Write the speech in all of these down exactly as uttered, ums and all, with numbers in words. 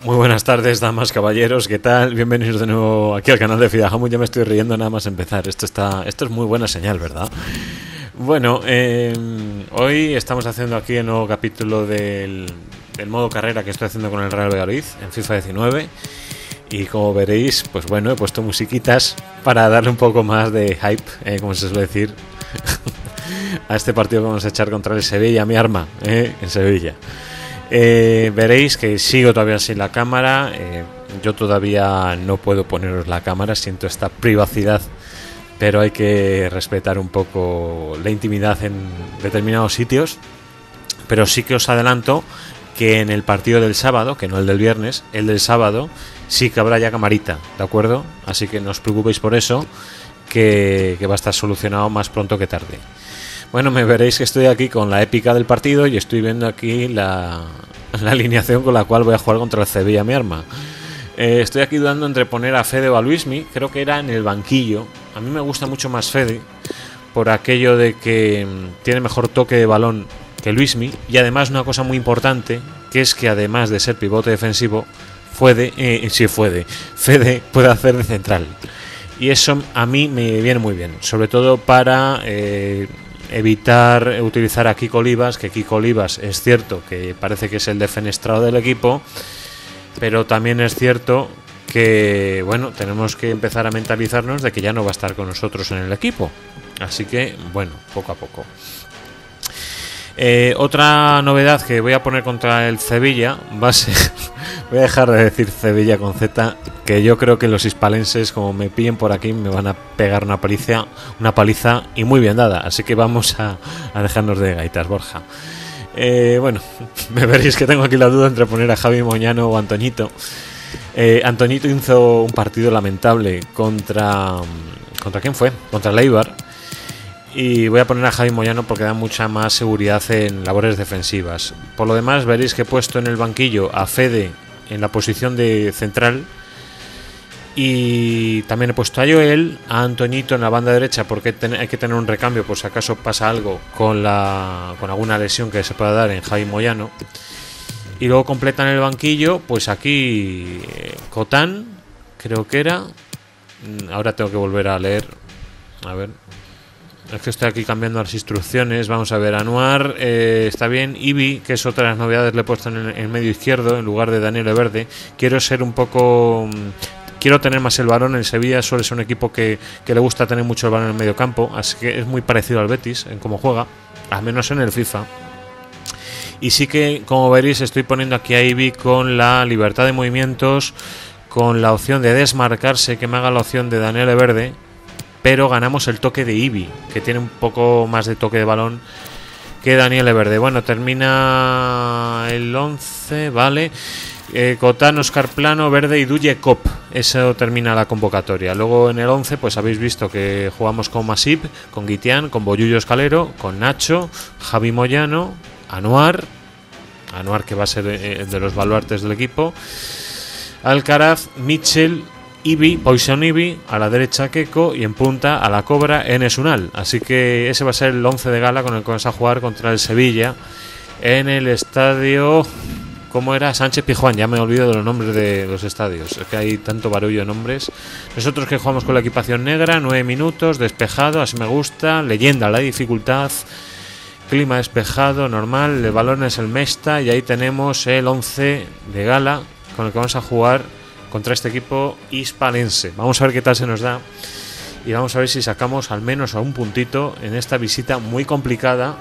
Muy buenas tardes, damas, caballeros, ¿qué tal? Bienvenidos de nuevo aquí al canal de Fidajamu. Ya me estoy riendo nada más empezar. Esto está, esto es muy buena señal, ¿verdad? Bueno, eh, hoy estamos haciendo aquí el nuevo capítulo del, del modo carrera que estoy haciendo con el Real Valladolid en FIFA diecinueve. Y como veréis, pues bueno, he puesto musiquitas para darle un poco más de hype, eh, como se suele decir, a este partido que vamos a echar contra el Sevilla, mi arma, eh, en Sevilla. Eh, veréis que sigo todavía sin la cámara. eh, Yo todavía no puedo poneros la cámara, siento esta privacidad, pero hay que respetar un poco la intimidad en determinados sitios. Pero sí que os adelanto que en el partido del sábado, que no el del viernes, el del sábado sí que habrá ya camarita, ¿de acuerdo? Así que no os preocupéis por eso, que, que va a estar solucionado más pronto que tarde. Bueno, me veréis que estoy aquí con la épica del partido y estoy viendo aquí la, la alineación con la cual voy a jugar contra el Sevilla, mi arma. Eh, estoy aquí dudando entre poner a Fede o a Luismi. Creo que era en el banquillo. A mí me gusta mucho más Fede, por aquello de que mmm, tiene mejor toque de balón que Luismi. Y además una cosa muy importante, que es que además de ser pivote defensivo, Fede, eh, sí, Fede, Fede puede hacer de central. Y eso a mí me viene muy bien, sobre todo para... Eh, evitar utilizar a Kiko Olivas, que Kiko Olivas es cierto que parece que es el defenestrado del equipo, pero también es cierto que, bueno, tenemos que empezar a mentalizarnos de que ya no va a estar con nosotros en el equipo. Así que, bueno, poco a poco. Eh, otra novedad que voy a poner contra el Sevilla va a ser... Voy a dejar de decir Sevilla con Z, que yo creo que los hispalenses, como me pillen por aquí, me van a pegar una paliza, una paliza y muy bien dada. Así que vamos a, a dejarnos de gaitas, Borja. Eh, bueno, me veréis que tengo aquí la duda entre poner a Javi Moyano o Antoñito. Eh, Antoñito hizo un partido lamentable contra... ¿Contra quién fue? Contra el Eibar. Y voy a poner a Javi Moyano porque da mucha más seguridad en labores defensivas. Por lo demás, veréis que he puesto en el banquillo a Fede en la posición de central. Y también he puesto a Joel, a Antoñito en la banda derecha, porque hay que tener un recambio por si acaso pasa algo con, la, con alguna lesión que se pueda dar en Javi Moyano. Y luego completan el banquillo, pues aquí eh, Cotán, creo que era. Ahora tengo que volver a leer. A ver... Es que estoy aquí cambiando las instrucciones. Vamos a ver, Anuar eh, está bien. Ibi, que es otra de las novedades, le he puesto en el en medio izquierdo en lugar de Daniel Verde. Quiero ser un poco... Quiero tener más el balón. El Sevilla suele ser un equipo que, que le gusta tener mucho el balón en el medio campo. Así que es muy parecido al Betis en cómo juega, al menos en el FIFA. Y sí que, como veréis, estoy poniendo aquí a Ibi con la libertad de movimientos, con la opción de desmarcarse, que me haga la opción de Daniel Verde. Pero ganamos el toque de Ibi, que tiene un poco más de toque de balón que Daniel Verde. Bueno, termina el once, vale. Eh, Cotán, Oscar Plano, Verde y Duye Cop. Eso termina la convocatoria. Luego en el once, pues habéis visto que jugamos con Masip, con Guitián, con Boyullo Escalero, con Nacho, Javi Moyano, Anuar. Anuar, que va a ser eh, de los baluartes del equipo. Alcaraz, Mitchell, Ibi, Poison Ibi, a la derecha Keko y en punta a la Cobra Enes Unal. Así que ese va a ser el once de gala con el que vamos a jugar contra el Sevilla en el estadio... ¿Cómo era? Sánchez Pizjuán. Ya me olvido de los nombres de los estadios, es que hay tanto barullo de nombres. Nosotros que jugamos con la equipación negra, nueve minutos, despejado, así me gusta, leyenda la dificultad, clima despejado, normal, el balón es el Mesta y ahí tenemos el once de gala con el que vamos a jugar contra este equipo hispalense. Vamos a ver qué tal se nos da y vamos a ver si sacamos al menos a un puntito en esta visita muy complicada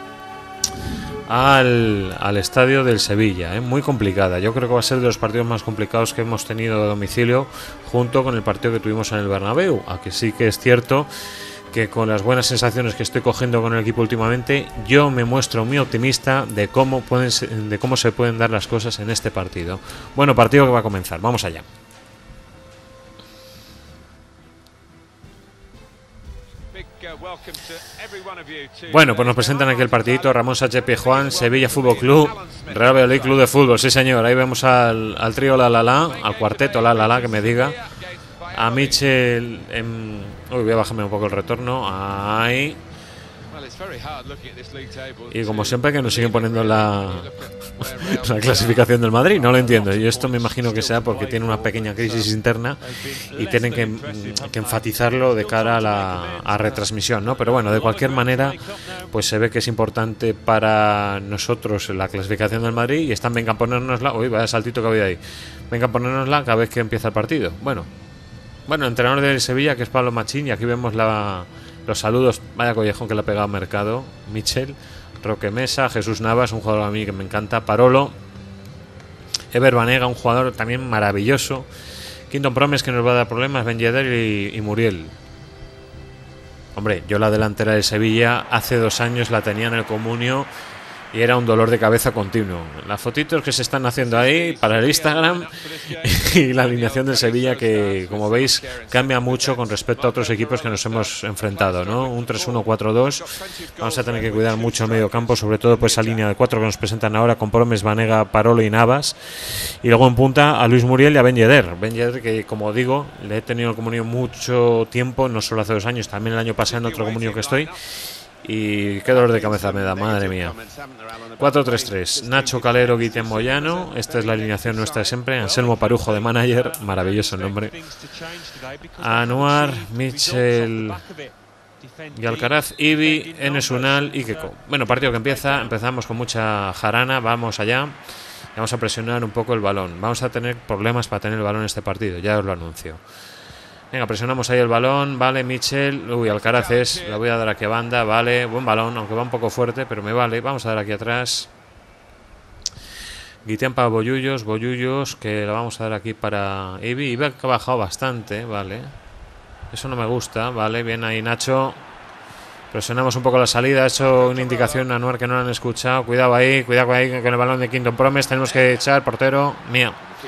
al, al estadio del Sevilla, ¿eh? Muy complicada. Yo creo que va a ser de los partidos más complicados que hemos tenido de domicilio, junto con el partido que tuvimos en el Bernabéu. Aquí sí que es cierto que con las buenas sensaciones que estoy cogiendo con el equipo últimamente, yo me muestro muy optimista de cómo pueden de cómo se pueden dar las cosas en este partido. Bueno, partido que va a comenzar, vamos allá. Bueno, pues nos presentan aquí el partidito. Ramón Sánchez Pizjuán, Sevilla Fútbol Club, Real Valladolid Club de Fútbol. Sí señor, ahí vemos al, al trío La La La, al cuarteto La La La, que me diga. A Mitchell en... Uy, voy a bajarme un poco el retorno. Ahí. Y como siempre que nos siguen poniendo la, la clasificación del Madrid, no lo entiendo. Y esto me imagino que sea porque tiene una pequeña crisis interna y tienen que, que enfatizarlo de cara a la a retransmisión, ¿no? Pero bueno, de cualquier manera, pues se ve que es importante para nosotros la clasificación del Madrid y están, vengan a ponérnosla. Uy, vaya saltito que había ahí. Vengan a ponérnosla cada vez que empieza el partido. Bueno, bueno, entrenador del Sevilla, que es Pablo Machín, y aquí vemos la... los saludos, vaya collejón que le ha pegado a Mercado, Michel, Roque Mesa, Jesús Navas, un jugador a mí que me encanta, Parolo, Ever Banega, un jugador también maravilloso, Quinton Promes, que nos va a dar problemas, Ben Yedder y, y Muriel. Hombre, yo la delantera de Sevilla hace dos años la tenía en el Comunio y era un dolor de cabeza continuo. Las fotitos que se están haciendo ahí para el Instagram y la alineación del Sevilla que, como veis, cambia mucho con respecto a otros equipos que nos hemos enfrentado, ¿no? Un tres uno cuatro dos. Vamos a tener que cuidar mucho el medio campo, sobre todo pues esa línea de cuatro que nos presentan ahora con Promes, Banega, Parolo y Navas. Y luego en punta a Luis Muriel y a Ben Yedder. Ben Yedder, que como digo, le he tenido el Comunio mucho tiempo, no solo hace dos años, también el año pasado en otro Comunio que estoy. Y qué dolor de cabeza me da, madre mía. cuatro tres tres, Nacho Calero, Guitián Moyano. Esta es la alineación nuestra de siempre. Anselmo Parujo de manager, maravilloso el nombre. Anuar, Michel y Alcaraz, Ibi, Enes Unal y Keko. Bueno, partido que empieza, empezamos con mucha jarana, vamos allá. Vamos a presionar un poco el balón. Vamos a tener problemas para tener el balón en este partido, ya os lo anuncio. Venga, presionamos ahí el balón, vale, Michel, uy, Alcaraz es, le voy a dar aquí a banda, vale, buen balón, aunque va un poco fuerte, pero me vale, vamos a dar aquí atrás. Guitián para Bollullos, Bollullos, que la vamos a dar aquí para Ibi, Ibi que ha bajado bastante, vale, eso no me gusta, vale, bien ahí Nacho, presionamos un poco la salida, ha hecho una indicación a Anuar que no lo han escuchado, cuidado ahí, cuidado ahí con el balón de Quinton Promes, tenemos que echar, portero, mío.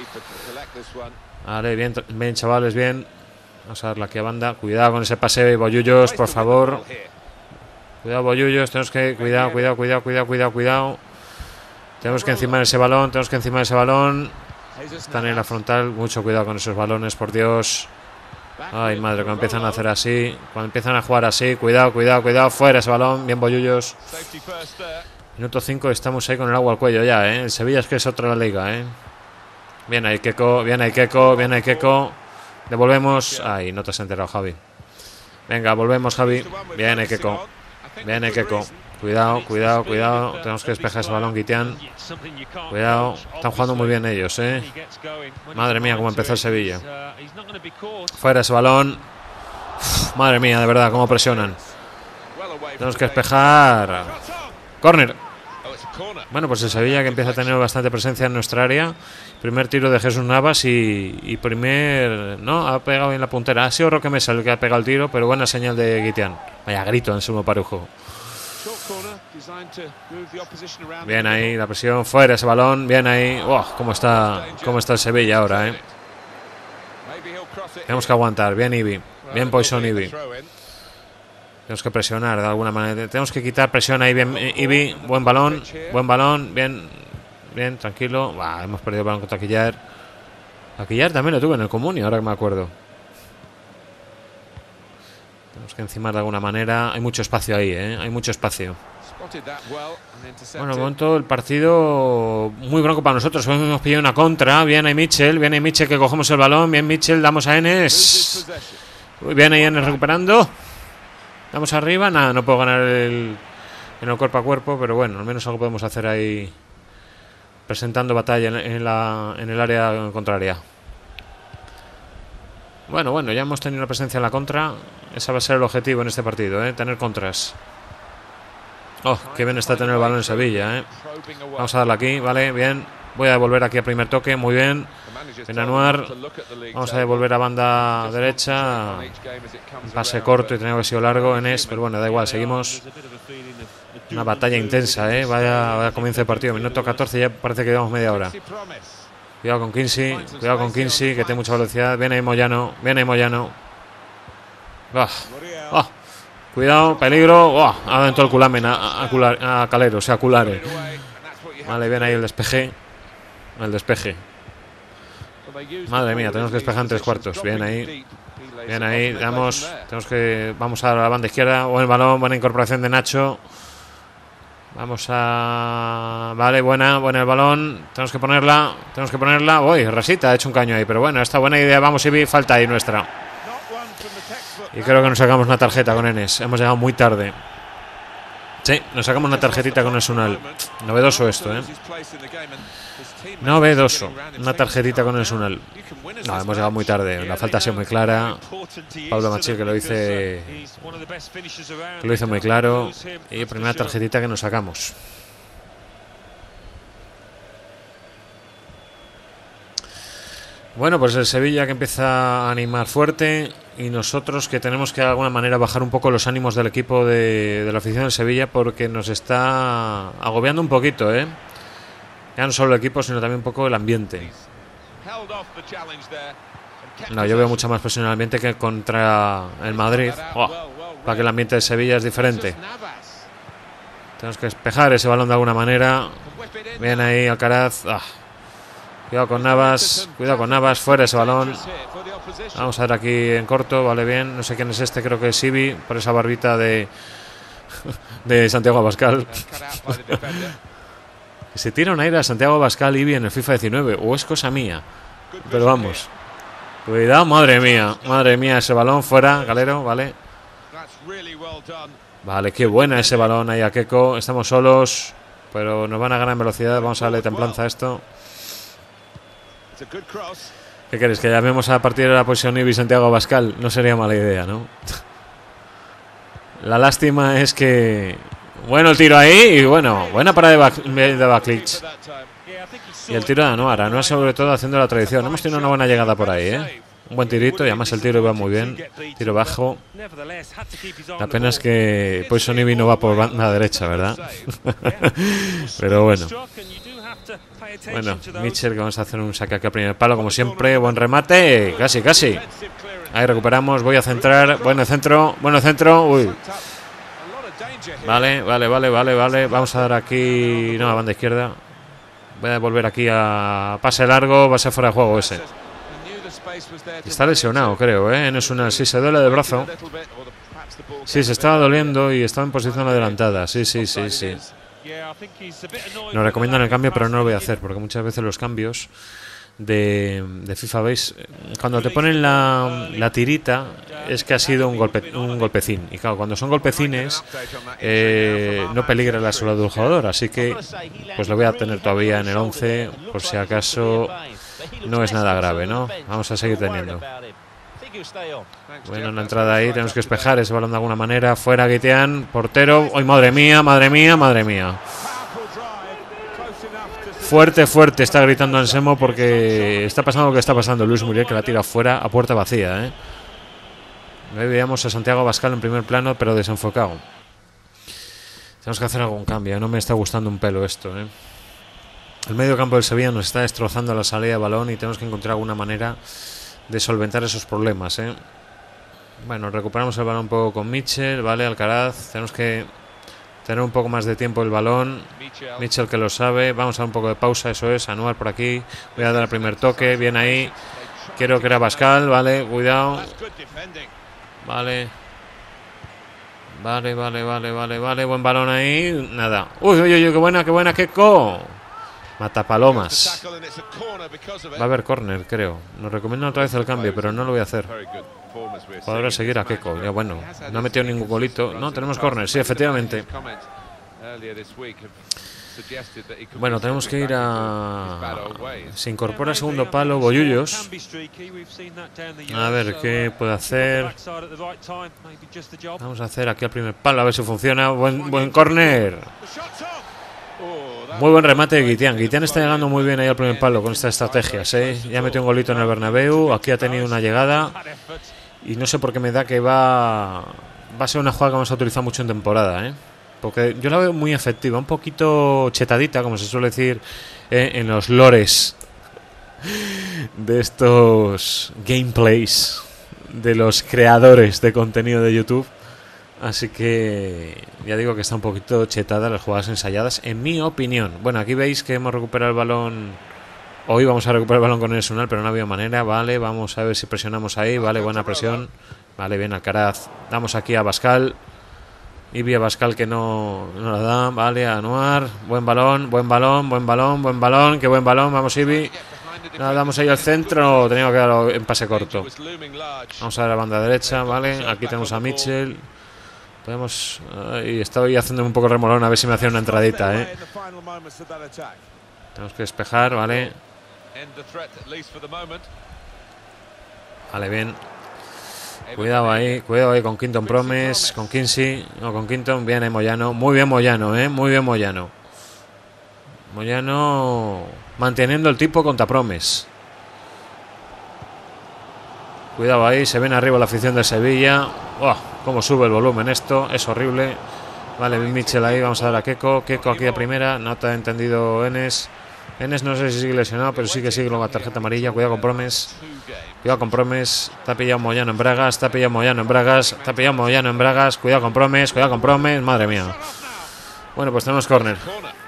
Vale, bien, bien chavales, bien. Vamos a darle aquí a banda. Cuidado con ese pase, Bollullos, por favor. Cuidado, Bollullos. Tenemos que... Cuidado, cuidado, cuidado, cuidado, cuidado, cuidado. Tenemos que encimar ese balón. Tenemos que encimar ese balón. Están en la frontal. Mucho cuidado con esos balones, por Dios. Ay, madre, cuando empiezan a hacer así. Cuando empiezan a jugar así. Cuidado, cuidado, cuidado. Fuera ese balón. Bien, Bollullos. Minuto cinco. Estamos ahí con el agua al cuello ya, ¿eh? El Sevilla es que es otra la liga, ¿eh? Bien ahí, Keko. Bien ahí, Keko. Bien ahí, Keko. Devolvemos. Ay, no te has enterado, Javi. Venga, volvemos, Javi. Bien, Ekeko. Bien, Ekeko. Cuidado, cuidado, cuidado. Tenemos que despejar ese balón, Guitián. Cuidado. Están jugando muy bien ellos, ¿eh? Madre mía, cómo empezó el Sevilla. Fuera ese balón. Uf, madre mía, de verdad, cómo presionan. Tenemos que despejar. Córner. Bueno, pues el Sevilla que empieza a tener bastante presencia en nuestra área. Primer tiro de Jesús Navas y, y primer... No, ha pegado bien la puntera. Ha sido Roque Mesa el que ha pegado el tiro, pero buena señal de Guitián. Vaya grito en Anselmo Parujo. Bien ahí, la presión. Fuera ese balón. Bien ahí. Oh, cómo está, cómo está el Sevilla ahora, ¿eh? Tenemos que aguantar. Bien Ibi. Bien Poison Ibi. Tenemos que presionar de alguna manera. Tenemos que quitar presión ahí. Bien Ibi. Buen balón. Buen balón. Bien... Bien, tranquilo. Bah, hemos perdido el balón contra Quillar. A Quillar también lo tuve en el Comunio, ahora que me acuerdo. Tenemos que encimar de alguna manera. Hay mucho espacio ahí, ¿eh? Hay mucho espacio. Bueno, de momento el partido muy bronco para nosotros. Hemos pillado una contra. Bien ahí Michel. Bien ahí Michel que cogemos el balón. Bien Michel, damos a Enes. Muy bien ahí Enes recuperando. Damos arriba. Nada, no puedo ganar el, en el cuerpo a cuerpo, pero bueno, al menos algo podemos hacer ahí. Presentando batalla en, en, la, en el área contraria. Bueno, bueno, ya hemos tenido una presencia en la contra. Ese va a ser el objetivo en este partido, ¿eh? Tener contras. Oh, qué bien está tener el balón en Sevilla, ¿eh? Vamos a darle aquí, vale, bien. Voy a devolver aquí al primer toque, muy bien. Bien Anuar. Vamos a devolver a banda derecha. Pase corto y tenía que haber sido largo en es, pero bueno, da igual, seguimos. Una batalla intensa, ¿eh? Vaya, vaya comienzo de partido. Minuto catorce, ya parece que llevamos media hora. Cuidado con Kinsey, cuidado con Kinsey, que tiene mucha velocidad. Viene ahí Moyano, viene ahí Moyano. Oh, oh. Cuidado, peligro. Oh, ha dado en todo el culamen a, a, cular, a Calero, o sea, Culare. Vale, viene ahí el despeje. El despeje. Madre mía, tenemos que despejar en tres cuartos. Bien ahí. Bien ahí. Damos, tenemos que, vamos a la banda izquierda. Buen balón, buena incorporación de Nacho. Vamos a... Vale, buena, buena el balón. Tenemos que ponerla, tenemos que ponerla. Uy, Rasita ha hecho un caño ahí, pero bueno, esta buena idea. Vamos, Ibi, falta ahí nuestra. Y creo que nos sacamos una tarjeta con Enes. Hemos llegado muy tarde. Sí, nos sacamos una tarjetita con Esunal. Novedoso esto, ¿eh? Novedoso. Una tarjetita con Esunal. No, hemos llegado muy tarde. La falta ha sido muy clara. Pablo Machil que lo dice, que lo hizo muy claro. Y primera tarjetita que nos sacamos. Bueno, pues el Sevilla que empieza a animar fuerte y nosotros que tenemos que de alguna manera bajar un poco los ánimos del equipo de, de la afición del Sevilla porque nos está agobiando un poquito, ¿eh? Ya no solo el equipo, sino también un poco el ambiente. No, yo veo mucha más presión en el ambiente que contra el Madrid. Oh, para que el ambiente de Sevilla es diferente. Tenemos que despejar ese balón de alguna manera. Bien ahí Alcaraz. Ah. Cuidado con Navas, cuidado con Navas, fuera ese balón. Vamos a ver aquí en corto, vale bien. No sé quién es este, creo que es Ibi, por esa barbita de de Santiago Abascal. Se tira un aire a Santiago Abascal Ibi en el FIFA diecinueve, o es cosa mía. Pero vamos. Cuidado, madre mía, madre mía, ese balón fuera, Galero, vale. Vale, qué buena ese balón ahí a Keco. Estamos solos, pero nos van a ganar en velocidad. Vamos a darle templanza a esto. ¿Qué queréis? ¿Que llamemos a partir de la posición Ibi Santiago Abascal? No sería mala idea, ¿no? La lástima es que... Bueno, el tiro ahí y bueno, buena parada de, back, de Baklich. Y el tiro de Anuar, Anuar sobre todo haciendo la tradición. Hemos tenido una buena llegada por ahí, ¿eh? Un buen tirito y además el tiro iba muy bien. Tiro bajo. La pena es que Poison Ivy no va por banda derecha, ¿verdad? Pero bueno. Bueno, Mitchell que vamos a hacer un saque aquí al primer palo como siempre. Buen remate. Casi, casi. Ahí recuperamos. Voy a centrar. Bueno centro. Bueno centro. Uy. Vale, vale, vale, vale, vale. Vamos a dar aquí... No, a banda izquierda. Voy a volver aquí a pase largo. Va a ser fuera de juego ese. Está lesionado, creo, ¿eh? No es una... Sí, se duele de brazo. Sí, se estaba doliendo y estaba en posición adelantada. Sí, sí, sí, sí. Nos recomiendan el cambio, pero no lo voy a hacer porque muchas veces los cambios de, de FIFA Base, cuando te ponen la, la tirita, es que ha sido un golpe, un golpecín. Y claro, cuando son golpecines, eh, no peligra la salud del jugador. Así que, pues lo voy a tener todavía en el once, por si acaso no es nada grave, ¿no? Vamos a seguir teniendo. Bueno, una entrada ahí, tenemos que despejar ese balón de alguna manera. Fuera Guitián, portero. ¡Ay, madre mía, madre mía, madre mía! Fuerte, fuerte, está gritando Anselmo porque está pasando lo que está pasando. Luis Muriel que la tira fuera a puerta vacía, ¿eh? Ahí veíamos a Santiago Abascal en primer plano, pero desenfocado. Tenemos que hacer algún cambio, no me está gustando un pelo esto, ¿eh? El medio campo del Sevilla nos está destrozando la salida de balón y tenemos que encontrar alguna manera de solventar esos problemas, ¿eh? Bueno, recuperamos el balón un poco con Mitchell, vale, Alcaraz. Tenemos que tener un poco más de tiempo el balón. Mitchell que lo sabe. Vamos a dar un poco de pausa, eso es. Anuar por aquí. Voy a dar el primer toque, bien ahí. Quiero que era Pascal, vale, cuidado. Vale. Vale, vale, vale, vale, vale. Buen balón ahí. Nada. Uy, uy, uy, qué buena, qué buena, qué co. Matapalomas. Va a haber córner, creo. Nos recomiendan otra vez el cambio, pero no lo voy a hacer. Podrá seguir a Keco. Ya bueno, no ha metido ningún golito. No, tenemos córner, sí, efectivamente. Bueno, tenemos que ir a... Se incorpora el segundo palo Bollullos. A ver, ¿qué puede hacer? Vamos a hacer aquí al primer palo, a ver si funciona. Buen, buen córner. Muy buen remate de Guitián. Guitián está llegando muy bien ahí al primer palo con estas estrategias, ¿eh? Ya metió un golito en el Bernabéu. Aquí ha tenido una llegada. Y no sé por qué me da que va... Va a ser una jugada que vamos a utilizar mucho en temporada, ¿eh? Porque yo la veo muy efectiva. Un poquito chetadita, como se suele decir, ¿eh? En los lores de estos gameplays de los creadores de contenido de YouTube. Así que ya digo que está un poquito chetada las jugadas ensayadas, en mi opinión. Bueno, aquí veis que hemos recuperado el balón Hoy vamos a recuperar el balón con el Sunal, pero no ha habido manera. Vale, vamos a ver si presionamos ahí. Vale, buena presión. Vale, bien Alcaraz. Damos aquí a Bascal. Y vía Bascal que no, no la da. Vale, a Anuar. Buen balón, buen balón, buen balón, buen balón. Qué buen balón. Vamos, Ibi. Nada, damos ahí al centro. Teníamos que darlo en pase corto. Vamos a ver la banda derecha. Vale, aquí tenemos a Mitchell. Podemos. Y estoy haciendo un poco remolón a ver si me hacía una entradita, eh. Tenemos que despejar, vale. Vale, bien. Cuidado ahí, cuidado ahí con Quinton Promes, con Kinsey, no, con Quinton, bien ahí Moyano, muy bien Moyano, eh, muy bien Moyano. Moyano manteniendo el tipo contra Promes. Cuidado ahí, se ven arriba la afición de Sevilla. Oh, cómo sube el volumen esto, es horrible. Vale, Mitchell ahí, vamos a dar a Keko, Keko aquí a primera, no te ha entendido Enes. Enes no sé si sigue lesionado, pero sí que sigue con la tarjeta amarilla. Cuidado con Promes. Cuidado con Promes. Está pillado Moyano en Bragas. Está pillado Moyano en Bragas. Está pillado Moyano en Bragas. Cuidado con Promes. Cuidado con Promes. Madre mía. Bueno, pues tenemos córner.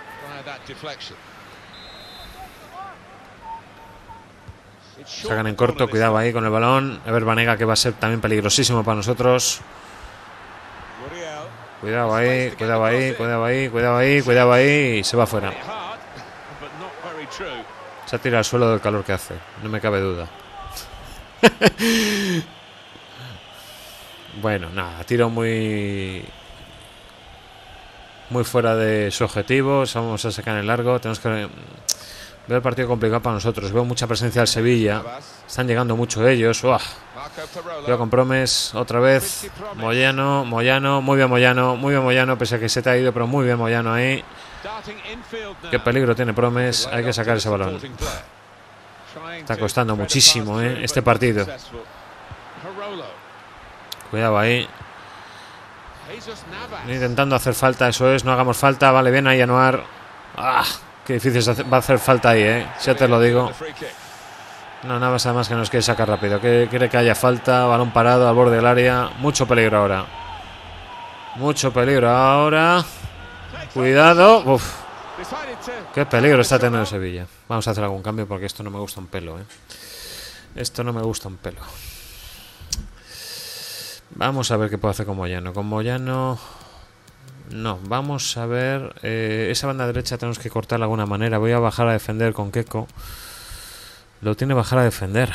Sacan en corto. Cuidado ahí con el balón. Ever Banega, que va a ser también peligrosísimo para nosotros. Cuidado ahí. Cuidado ahí. Cuidado ahí. Cuidado ahí. Cuidado ahí. Y se va fuera. Se ha tirado al suelo del calor que hace, no me cabe duda. Bueno, nada, tiro muy muy fuera de su objetivo. Vamos a sacar en el largo. Tenemos que ver el partido complicado para nosotros. Veo mucha presencia del Sevilla. Están llegando mucho ellos. ¡Uah! Yo con Promes otra vez. Moyano, Moyano, muy bien Moyano, muy bien Moyano, pese a que se te ha ido, pero muy bien Moyano ahí. Qué peligro tiene Promes, hay que sacar ese balón. Está costando muchísimo, ¿eh? Este partido. Cuidado ahí. Intentando hacer falta, eso es, no hagamos falta. Vale, bien ahí Anuar. ¡Ah! Qué difícil va a hacer falta ahí, ¿eh? Ya te lo digo. No, nada más, además que nos quiere sacar rápido. Que quiere que haya falta, balón parado al borde del área. Mucho peligro ahora. Mucho peligro ahora. Cuidado. Uf. Qué peligro está teniendo Sevilla. Vamos a hacer algún cambio porque esto no me gusta un pelo, ¿eh? Esto no me gusta un pelo. Vamos a ver qué puedo hacer con Moyano. Con Moyano... No, vamos a ver... Eh, esa banda derecha tenemos que cortarla de alguna manera. Voy a bajar a defender con Keko. Lo tiene bajar a defender.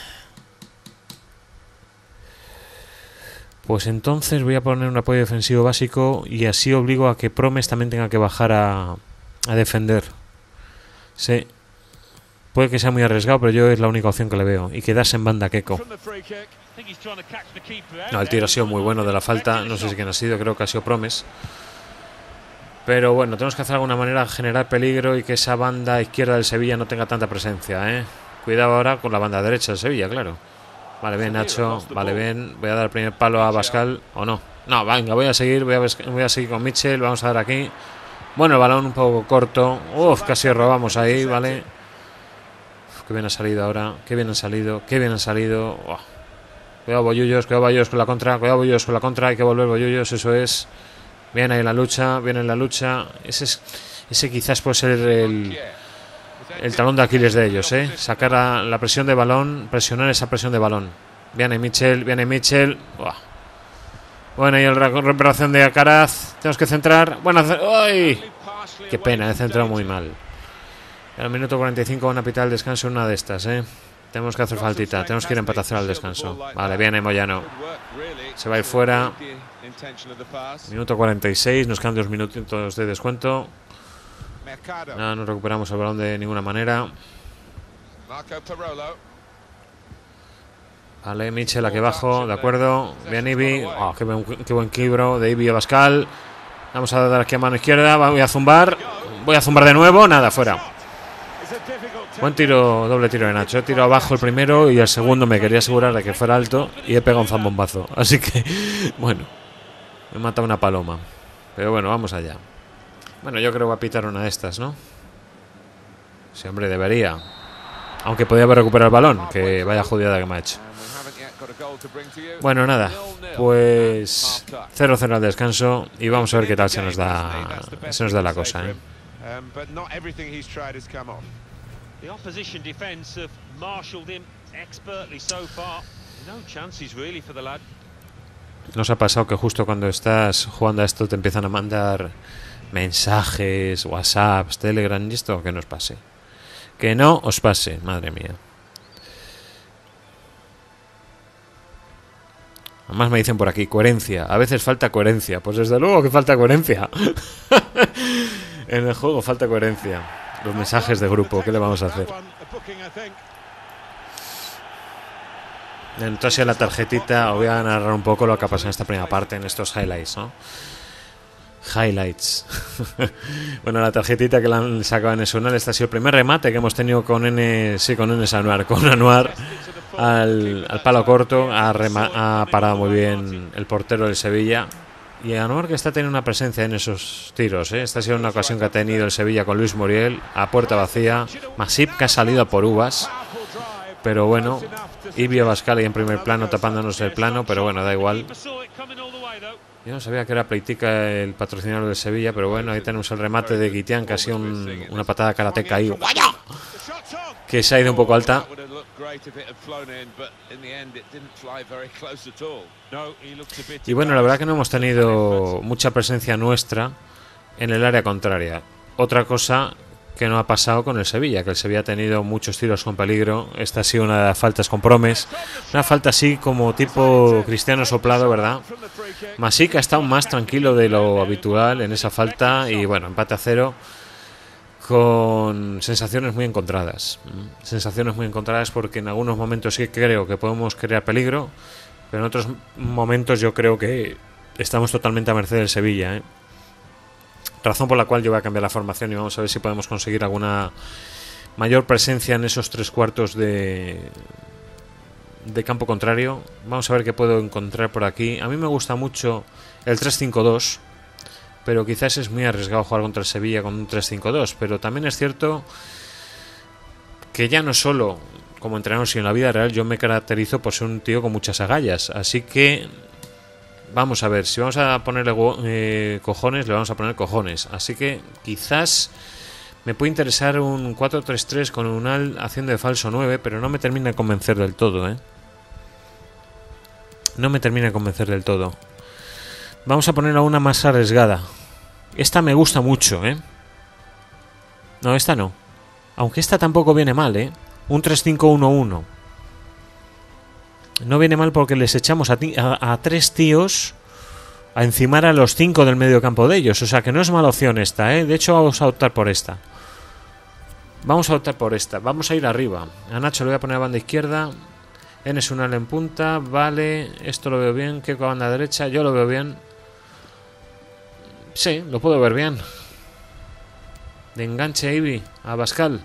Pues entonces voy a poner un apoyo defensivo básico y así obligo a que Promes también tenga que bajar a, a defender. Sí. Puede que sea muy arriesgado, pero yo es la única opción que le veo. Y quedarse en banda Keko. No, el tiro ha sido muy bueno de la falta. No sé si quién ha sido, creo que ha sido Promes. Pero bueno, tenemos que hacer de alguna manera generar peligro y que esa banda izquierda del Sevilla no tenga tanta presencia, ¿eh? Cuidado ahora con la banda derecha del Sevilla, claro. Vale, bien, Nacho. Vale, bien. Voy a dar el primer palo a Bascal. ¿O no? No, venga, voy a seguir. Voy a, voy a seguir con Mitchell. Vamos a dar aquí. Bueno, el balón un poco corto. Uf, casi robamos ahí, vale. Uf, qué bien ha salido ahora. Qué bien ha salido. Qué bien ha salido. Uf. Cuidado, Bollullos. Cuidado, Bollullos con la contra. Cuidado, Bollullos con la contra. Hay que volver, Bollullos. Eso es. Bien ahí en la lucha. Bien en la lucha. Ese, es, ese quizás puede ser el... el talón de Aquiles de ellos, ¿eh? Sacar a la presión de balón, presionar esa presión de balón. Viene Mitchell, viene Mitchell. Uah. Bueno, y la recuperación de Alcaraz. Tenemos que centrar. Bueno, ¡ay! Qué pena, he centrado muy mal. En el minuto cuarenta y cinco van a pitar el descanso una de estas, ¿eh? Tenemos que hacer faltita, tenemos que ir a empatación al descanso. Vale, viene Moyano. Se va a ir fuera. Minuto cuarenta y seis, nos quedan dos minutos de descuento. No, no recuperamos el balón de ninguna manera. Vale, Mitchell aquí abajo, de acuerdo. Bien Ibi. Oh, qué, buen, qué buen equilibrio de Ibi a Bascal. Vamos a dar aquí a mano izquierda. Voy a zumbar. Voy a zumbar de nuevo. Nada, fuera. Buen tiro, doble tiro de Nacho. He tirado abajo el primero y el segundo me quería asegurar de que fuera alto y he pegado un zambombazo. Así que, bueno, me he matado una paloma. Pero bueno, vamos allá. Bueno, yo creo que va a pitar una de estas, ¿no? Sí, hombre, debería. Aunque podía haber recuperado el balón, que vaya jodida que me ha hecho. Bueno, nada, pues cero cero al descanso y vamos a ver qué tal se nos da, se nos da la cosa, ¿eh? The opposition defense have marshaled him expertly so far. No chances really for the lad. ¿Nos ha pasado que justo cuando estás jugando a esto te empiezan a mandar mensajes, WhatsApps, Telegram y esto? Que no os pase. Que no os pase, madre mía. Además me dicen por aquí, coherencia. A veces falta coherencia. Pues desde luego que falta coherencia. En el juego falta coherencia. Los mensajes de grupo, ¿qué le vamos a hacer? Entonces en la tarjetita os voy a narrar un poco lo que ha pasado en esta primera parte, en estos highlights, ¿no? Highlights. Bueno, la tarjetita que le han sacado en Esunal, este ha sido el primer remate que hemos tenido con N, sí, con Enes Anuar, con Anuar al, al palo corto, ha, rema, ha parado muy bien el portero del Sevilla. Y Anuar que está teniendo una presencia en esos tiros, ¿eh? Esta ha sido una ocasión que ha tenido el Sevilla con Luis Muriel, a puerta vacía. Masip que ha salido por uvas, pero bueno, Ibi Abascal ahí en primer plano tapándonos el plano, pero bueno, da igual. Yo no sabía que era Pleitica el patrocinador del Sevilla, pero bueno, ahí tenemos el remate de Guitián, que ha sido un, una patada karateca ahí, que se ha ido un poco alta. Y bueno, la verdad que no hemos tenido mucha presencia nuestra en el área contraria. Otra cosa que no ha pasado con el Sevilla, que el Sevilla ha tenido muchos tiros con peligro. Esta ha sido una de las faltas con Promes, una falta así como tipo Cristiano Soplado, ¿verdad? Masip ha estado más tranquilo de lo habitual en esa falta y bueno, empate a cero con sensaciones muy encontradas. Sensaciones muy encontradas porque en algunos momentos sí creo que podemos crear peligro, pero en otros momentos yo creo que estamos totalmente a merced del Sevilla, ¿eh? Razón por la cual yo voy a cambiar la formación y vamos a ver si podemos conseguir alguna mayor presencia en esos tres cuartos de, de campo contrario. Vamos a ver qué puedo encontrar por aquí. A mí me gusta mucho el tres cinco dos, pero quizás es muy arriesgado jugar contra el Sevilla con un tres cinco dos. Pero también es cierto que ya no solo como entrenador, sino en la vida real yo me caracterizo por ser un tío con muchas agallas. Así que vamos a ver, si vamos a ponerle eh, cojones, le vamos a poner cojones. Así que quizás me puede interesar un cuatro tres tres con Unal haciendo de falso nueve, pero no me termina de convencer del todo, ¿eh? No me termina de convencer del todo. Vamos a poner a una más arriesgada. Esta me gusta mucho, ¿eh? No, esta no. Aunque esta tampoco viene mal, ¿eh? Un tres cinco uno uno. No viene mal porque les echamos a, a, a tres tíos a encimar a los cinco del medio campo de ellos. O sea que no es mala opción esta, ¿eh? De hecho vamos a optar por esta. Vamos a optar por esta. Vamos a ir arriba. A Nacho le voy a poner a banda izquierda. Enes Unal en punta. Vale, esto lo veo bien. Keiko a banda derecha. Yo lo veo bien. Sí, lo puedo ver bien. De enganche a Ibi, a Abascal.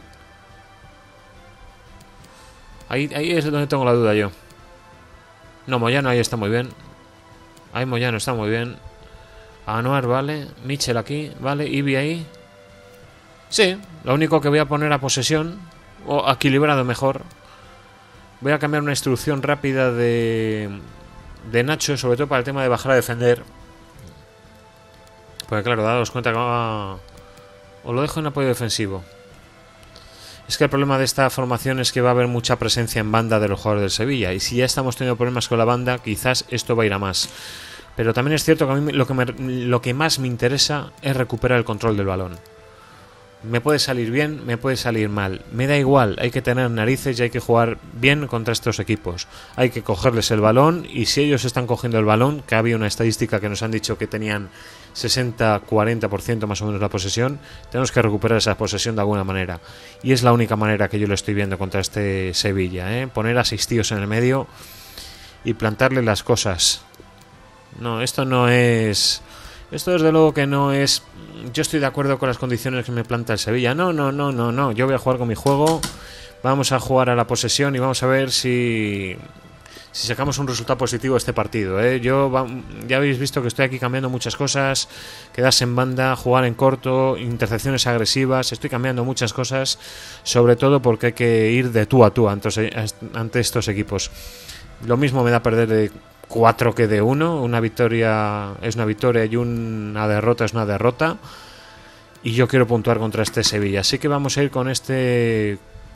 Ahí, ahí es donde tengo la duda yo. No, Moyano ahí está muy bien. Ahí Moyano está muy bien. Anuar, vale. Mitchell aquí, vale. Ibi ahí. Sí, lo único que voy a poner a posesión, o equilibrado mejor. Voy a cambiar una instrucción rápida de, de Nacho, sobre todo para el tema de bajar a defender. Porque claro, daos cuenta que va... os lo dejo en apoyo defensivo. Es que el problema de esta formación es que va a haber mucha presencia en banda de los jugadores del Sevilla. Y si ya estamos teniendo problemas con la banda, quizás esto va a ir a más. Pero también es cierto que a mí lo que, me, lo que más me interesa es recuperar el control del balón. Me puede salir bien, me puede salir mal. Me da igual, hay que tener narices y hay que jugar bien contra estos equipos. Hay que cogerles el balón y si ellos están cogiendo el balón, que había una estadística que nos han dicho que tenían sesenta a cuarenta por ciento más o menos la posesión, tenemos que recuperar esa posesión de alguna manera. Y es la única manera que yo lo estoy viendo contra este Sevilla, ¿eh? Poner a seis tíos en el medio y plantarle las cosas. No, esto no es... Esto desde luego que no es... Yo estoy de acuerdo con las condiciones que me planta el Sevilla. No, no, no, no, no. Yo voy a jugar con mi juego. Vamos a jugar a la posesión y vamos a ver si... Si sacamos un resultado positivo este partido, ¿eh? Yo va, ya habéis visto que estoy aquí cambiando muchas cosas. Quedarse en banda, jugar en corto, intercepciones agresivas. Estoy cambiando muchas cosas. Sobre todo porque hay que ir de tú a tú ante, ante estos equipos. Lo mismo me da perder de cuatro que de uno. Una victoria es una victoria y una derrota es una derrota. Y yo quiero puntuar contra este Sevilla. Así que vamos a ir con este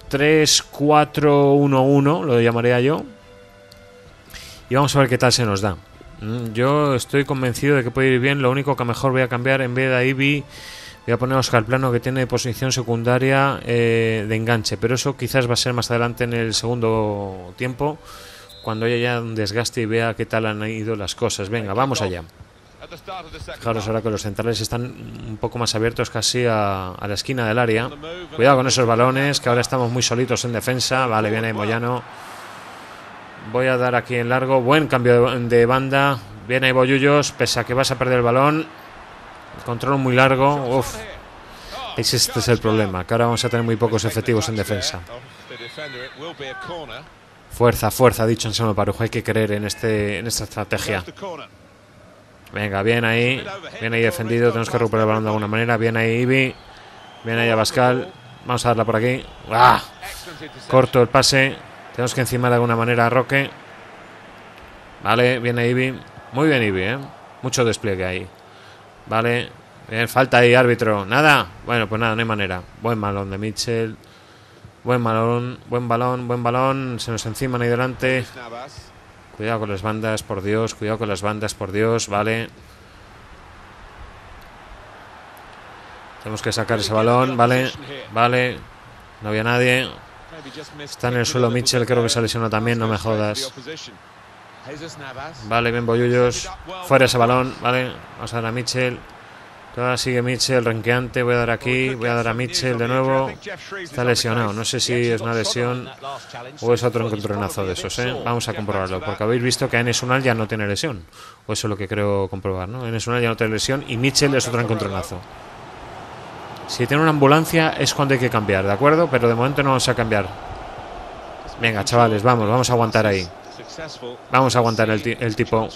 tres cuatro uno uno, lo llamaría yo. Y vamos a ver qué tal se nos da. Yo estoy convencido de que puede ir bien. Lo único que mejor voy a cambiar, en vez de a Ibi, voy a poner a Oscar Plano, que tiene posición secundaria eh, de enganche. Pero eso quizás va a ser más adelante en el segundo tiempo, cuando haya ya un desgaste y vea qué tal han ido las cosas. Venga, vamos allá. Fijaros ahora que los centrales están un poco más abiertos, casi a, a la esquina del área. Cuidado con esos balones, que ahora estamos muy solitos en defensa. Vale, viene Moyano. Voy a dar aquí en largo. Buen cambio de, de banda. Viene ahí Bollullos, pese a que vas a perder el balón. Control muy largo. Uf. Este es el problema, que ahora vamos a tener muy pocos efectivos en defensa. Fuerza, fuerza, ha dicho Anselmo Parujo. Hay que creer en, este, en esta estrategia. Venga, bien ahí. Bien ahí defendido. Tenemos que recuperar el balón de alguna manera. Bien ahí Ibi. Bien ahí Abascal. Vamos a darla por aquí. ¡Ah! Corto el pase. Tenemos que encimar de alguna manera a Roque. Vale, viene Ibi. Muy bien Ibi, ¿eh? Mucho despliegue ahí. Vale. Bien, falta ahí, árbitro. Nada. Bueno, pues nada, no hay manera. Buen balón de Mitchell. Buen balón, buen balón, buen balón. Se nos enciman ahí delante. Cuidado con las bandas, por Dios. Cuidado con las bandas, por Dios. Vale. Tenemos que sacar ese balón. Vale. Vale. No había nadie. Está en el suelo Mitchell. Creo que se lesionó también. No me jodas. Vale, bien Bollullos. Fuera ese balón. Vale. Vamos a dar a Mitchell. Ahora sigue Mitchell, renqueante. Voy a dar aquí. Voy a dar a Mitchell de nuevo. Está lesionado. No sé si es una lesión o es otro encontronazo de esos, ¿eh? Vamos a comprobarlo, porque habéis visto que Enes Unal ya no tiene lesión. O eso es lo que creo comprobar, ¿no? Enes Unal ya no tiene lesión y Mitchell es otro encontronazo. Si tiene una ambulancia es cuando hay que cambiar, ¿de acuerdo? Pero de momento no vamos a cambiar. Venga, chavales, vamos. Vamos a aguantar ahí. Vamos a aguantar el, el tipo.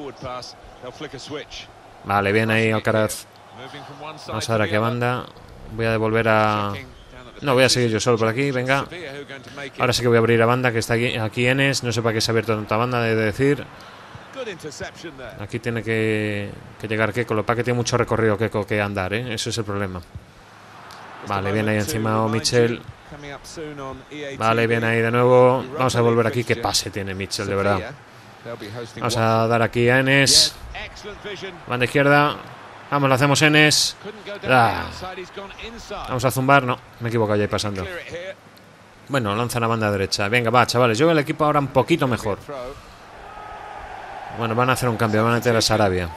Vale, bien ahí Alcaraz. Vamos a ver a qué banda. Voy a devolver a... No, voy a seguir yo solo por aquí, venga. Ahora sí que voy a abrir a banda, que está aquí, aquí Enes. No sé para qué se ha abierto tanta banda, de decir. Aquí tiene que, que llegar Keco. Lo para que tiene mucho recorrido Keco que andar, ¿eh? Eso es el problema. Vale, bien ahí encima Mitchell. Vale, bien ahí de nuevo. Vamos a devolver aquí. Qué pase tiene Mitchell, de verdad. Vamos a dar aquí a Enes. Banda izquierda. Vamos, lo hacemos Enes. Ah. Vamos a zumbar. No, me he equivocado ya ahí pasando. Bueno, lanza la banda derecha. Venga, va, chavales. Yo veo el equipo ahora un poquito mejor. Bueno, van a hacer un cambio. Van a meter a Sarabia.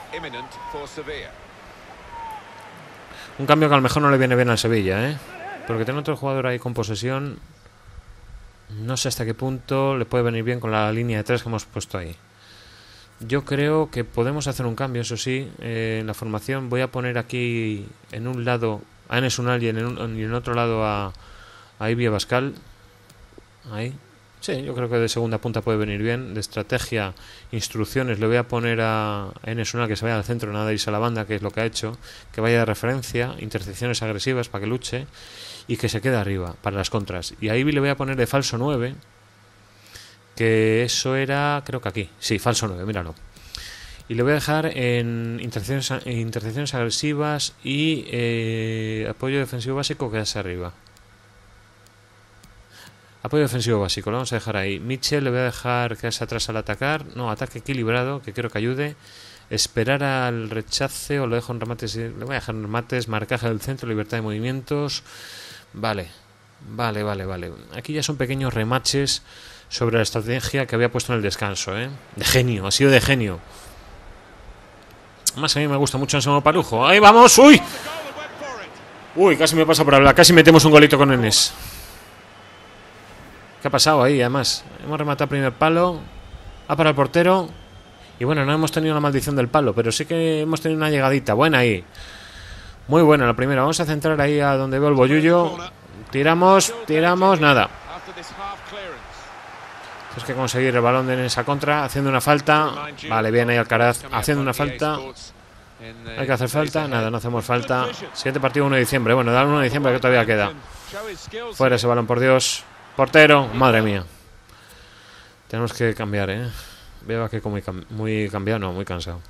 Un cambio que a lo mejor no le viene bien al Sevilla, ¿eh? Porque tiene otro jugador ahí con posesión. No sé hasta qué punto le puede venir bien con la línea de tres que hemos puesto ahí. Yo creo que podemos hacer un cambio, eso sí, eh, en la formación. Voy a poner aquí en un lado a Enes Unal y en, un, y en otro lado a, a Ibi Abascal. Ahí. Sí, yo creo que de segunda punta puede venir bien. De estrategia, instrucciones, le voy a poner a Enes Unal que se vaya al centro, nada de irse a la banda, que es lo que ha hecho. Que vaya de referencia, intercepciones agresivas para que luche y que se quede arriba para las contras. Y a Ibi le voy a poner de falso nueve. Que eso era, creo que aquí. Sí, falso nueve, míralo. Y le voy a dejar en intercepciones, intercepciones agresivas y eh, apoyo defensivo básico, quedarse arriba. Apoyo defensivo básico, lo vamos a dejar ahí. Mitchell le voy a dejar quedarse atrás al atacar. No, ataque equilibrado, que creo que ayude. Esperar al rechace o lo dejo en remates. Le voy a dejar en remates, marcaje del centro, libertad de movimientos. Vale, vale, vale, vale. Aquí ya son pequeños remaches sobre la estrategia que había puesto en el descanso, ¿eh? De genio, ha sido de genio. Más a mí me gusta mucho Anselmo Parujo. ¡Ahí vamos! ¡Uy! Uy, casi me pasa por hablar. Casi metemos un golito con Enes. ¿Qué ha pasado ahí, además? Hemos rematado primer palo. Ha para el portero. Y bueno, no hemos tenido la maldición del palo, pero sí que hemos tenido una llegadita. Buena ahí. Muy buena la primera. Vamos a centrar ahí a donde veo el bollullo. Tiramos, tiramos, nada. Tienes que conseguir el balón en esa contra, haciendo una falta. Vale, bien ahí Alcaraz, haciendo una falta. Hay que hacer falta, nada, no hacemos falta. Siguiente partido uno de diciembre. Bueno, da el uno de diciembre que todavía queda. Fuera ese balón, por Dios. Portero, madre mía. Tenemos que cambiar, ¿eh? Veo que muy, muy cambiado, no, muy cansado.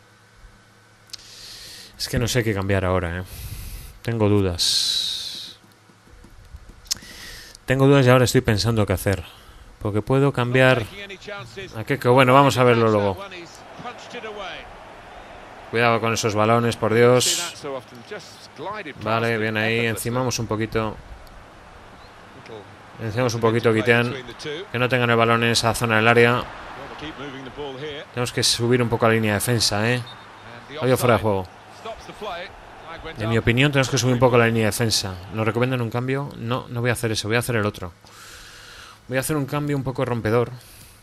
Es que no sé qué cambiar ahora, ¿eh? Tengo dudas. Tengo dudas y ahora estoy pensando qué hacer. Porque puedo cambiar... ¿A qué? Que bueno, vamos a verlo luego. Cuidado con esos balones, por Dios. Vale, bien ahí. Encimamos un poquito. Encimamos un poquito, Guitián. Que no tengan el balón en esa zona del área. Tenemos que subir un poco la línea de defensa, ¿eh? Oye, fuera de juego. En mi opinión, tenemos que subir un poco la línea de defensa. ¿Nos recomiendan un cambio? No, no voy a hacer eso. Voy a hacer el otro. Voy a hacer un cambio un poco rompedor.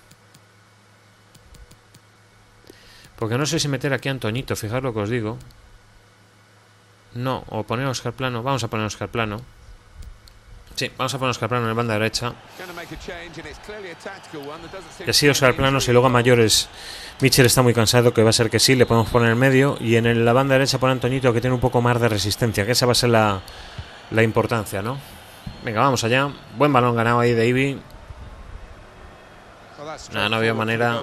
Porque no sé si meter aquí a Antoñito. Fijaos lo que os digo. No, o poner a Óscar Plano. Vamos a poner a Óscar Plano. Sí, vamos a poner a Óscar Plano en la banda derecha. Y así Óscar Plano, si luego a mayores Mitchell está muy cansado, que va a ser que sí, le podemos poner en medio. Y en el, la banda derecha poner a Antoñito, que tiene un poco más de resistencia. Que esa va a ser la, la importancia, ¿no? Venga, vamos allá. Buen balón ganado ahí de Ibi. Nah, no había manera.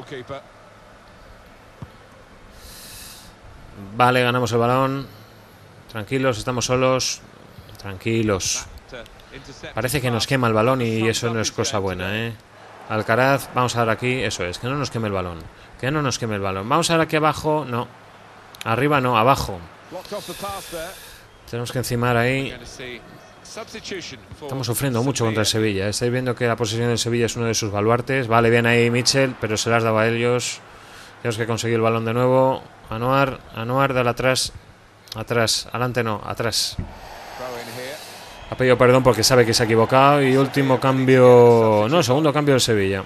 Vale, ganamos el balón. Tranquilos, estamos solos. Tranquilos. Parece que nos quema el balón y eso no es cosa buena, ¿eh? Alcaraz, vamos a dar aquí. Eso es, que no nos queme el balón. Que no nos queme el balón. Vamos a dar aquí abajo. No. Arriba no, abajo. Tenemos que encimar ahí. Estamos sufriendo mucho contra el Sevilla. Estáis viendo que la posesión del Sevilla es uno de sus baluartes. Vale, bien ahí Mitchell, pero se las daba a ellos. Tenemos que conseguir el balón de nuevo. Anuar, Anuar, dale atrás. Atrás, adelante no, atrás. Ha pedido perdón porque sabe que se ha equivocado. Y último cambio... No, segundo cambio del Sevilla.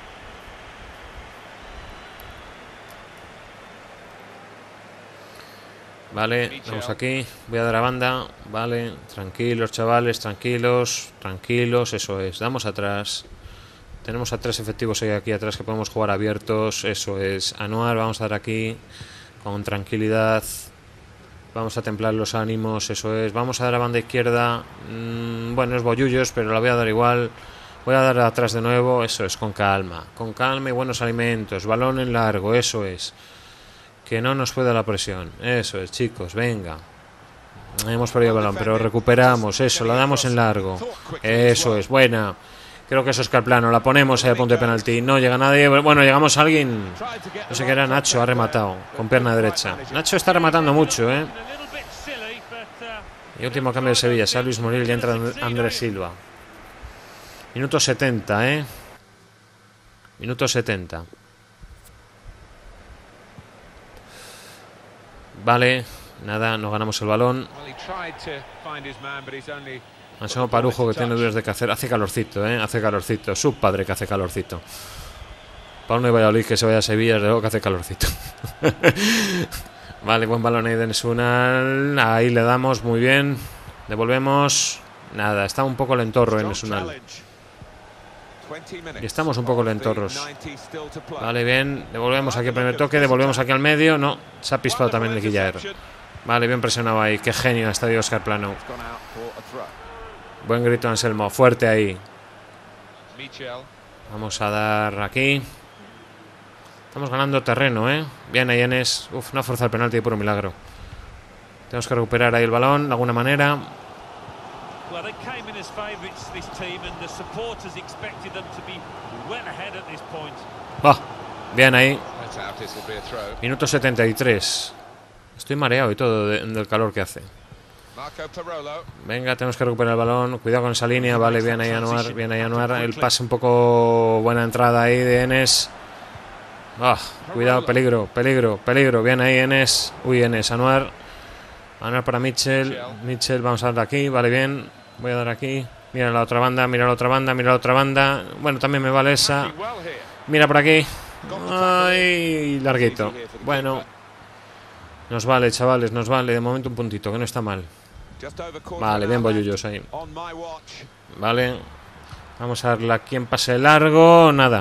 Vale, vamos aquí. Voy a dar a banda. Vale, tranquilos chavales, tranquilos. Tranquilos, eso es. Damos atrás. Tenemos a tres efectivos ahí aquí atrás que podemos jugar abiertos. Eso es. Anuar, vamos a dar aquí. Con tranquilidad. Vamos a templar los ánimos, eso es. Vamos a dar a banda izquierda. Mm, bueno, es bollullos, pero la voy a dar igual. Voy a dar atrás de nuevo, eso es, con calma. Con calma y buenos alimentos. Balón en largo, eso es. Que no nos pueda la presión. Eso es, chicos, venga. Hemos perdido el balón, pero recuperamos, eso, la damos en largo. Eso es, buena. Creo que eso es Óscar Plano, la ponemos ahí a punto de penalti. No llega nadie, bueno, llegamos a alguien. No sé qué era, Nacho ha rematado con pierna derecha. Nacho está rematando mucho, ¿eh? Y último cambio de Sevilla, sale Luis Muriel y entra Andrés Silva. Minuto setenta, ¿eh? Minuto setenta. Vale, nada, no ganamos el balón. Anselmo Parujo, que tiene dudas de que hacer. Hace calorcito, ¿eh? Hace calorcito. Su padre que hace calorcito. Para uno de Valladolid que se vaya a Sevilla, desde luego que hace calorcito. Vale, buen balón ahí de Nesunal. Ahí le damos, muy bien. Devolvemos. Nada, está un poco lentorro en Nesunal. Y estamos un poco lentorros. Vale, bien. Devolvemos aquí el primer toque. Devolvemos aquí al medio. No, se ha pispado también el Guillaer. Vale, bien presionado ahí. Qué genio está de Óscar Plano. Buen grito Anselmo. Fuerte ahí. Vamos a dar aquí. Estamos ganando terreno, ¿eh? Bien ahí Enes. Uf, no ha forzado el penalti de puro milagro. Tenemos que recuperar ahí el balón de alguna manera. Oh, bien ahí. Minuto setenta y tres. Estoy mareado y todo de, del calor que hace. Venga, tenemos que recuperar el balón. Cuidado con esa línea. Vale, bien ahí Anuar. Bien ahí Anuar. El pase un poco... Buena entrada ahí de Enes. Oh, cuidado, peligro, peligro, peligro. Bien ahí Enes. Uy, Enes, Anuar. Anuar para Mitchell. Mitchell, vamos a dar aquí. Vale, bien. Voy a dar aquí. Mira la otra banda, mira la otra banda, mira la otra banda. Bueno, también me vale esa. Mira por aquí. Ay, larguito. Bueno. Nos vale, chavales, nos vale. De momento un puntito, que no está mal. Vale, bien bollullos ahí. Vale. Vamos a darle aquí en pase largo. Nada.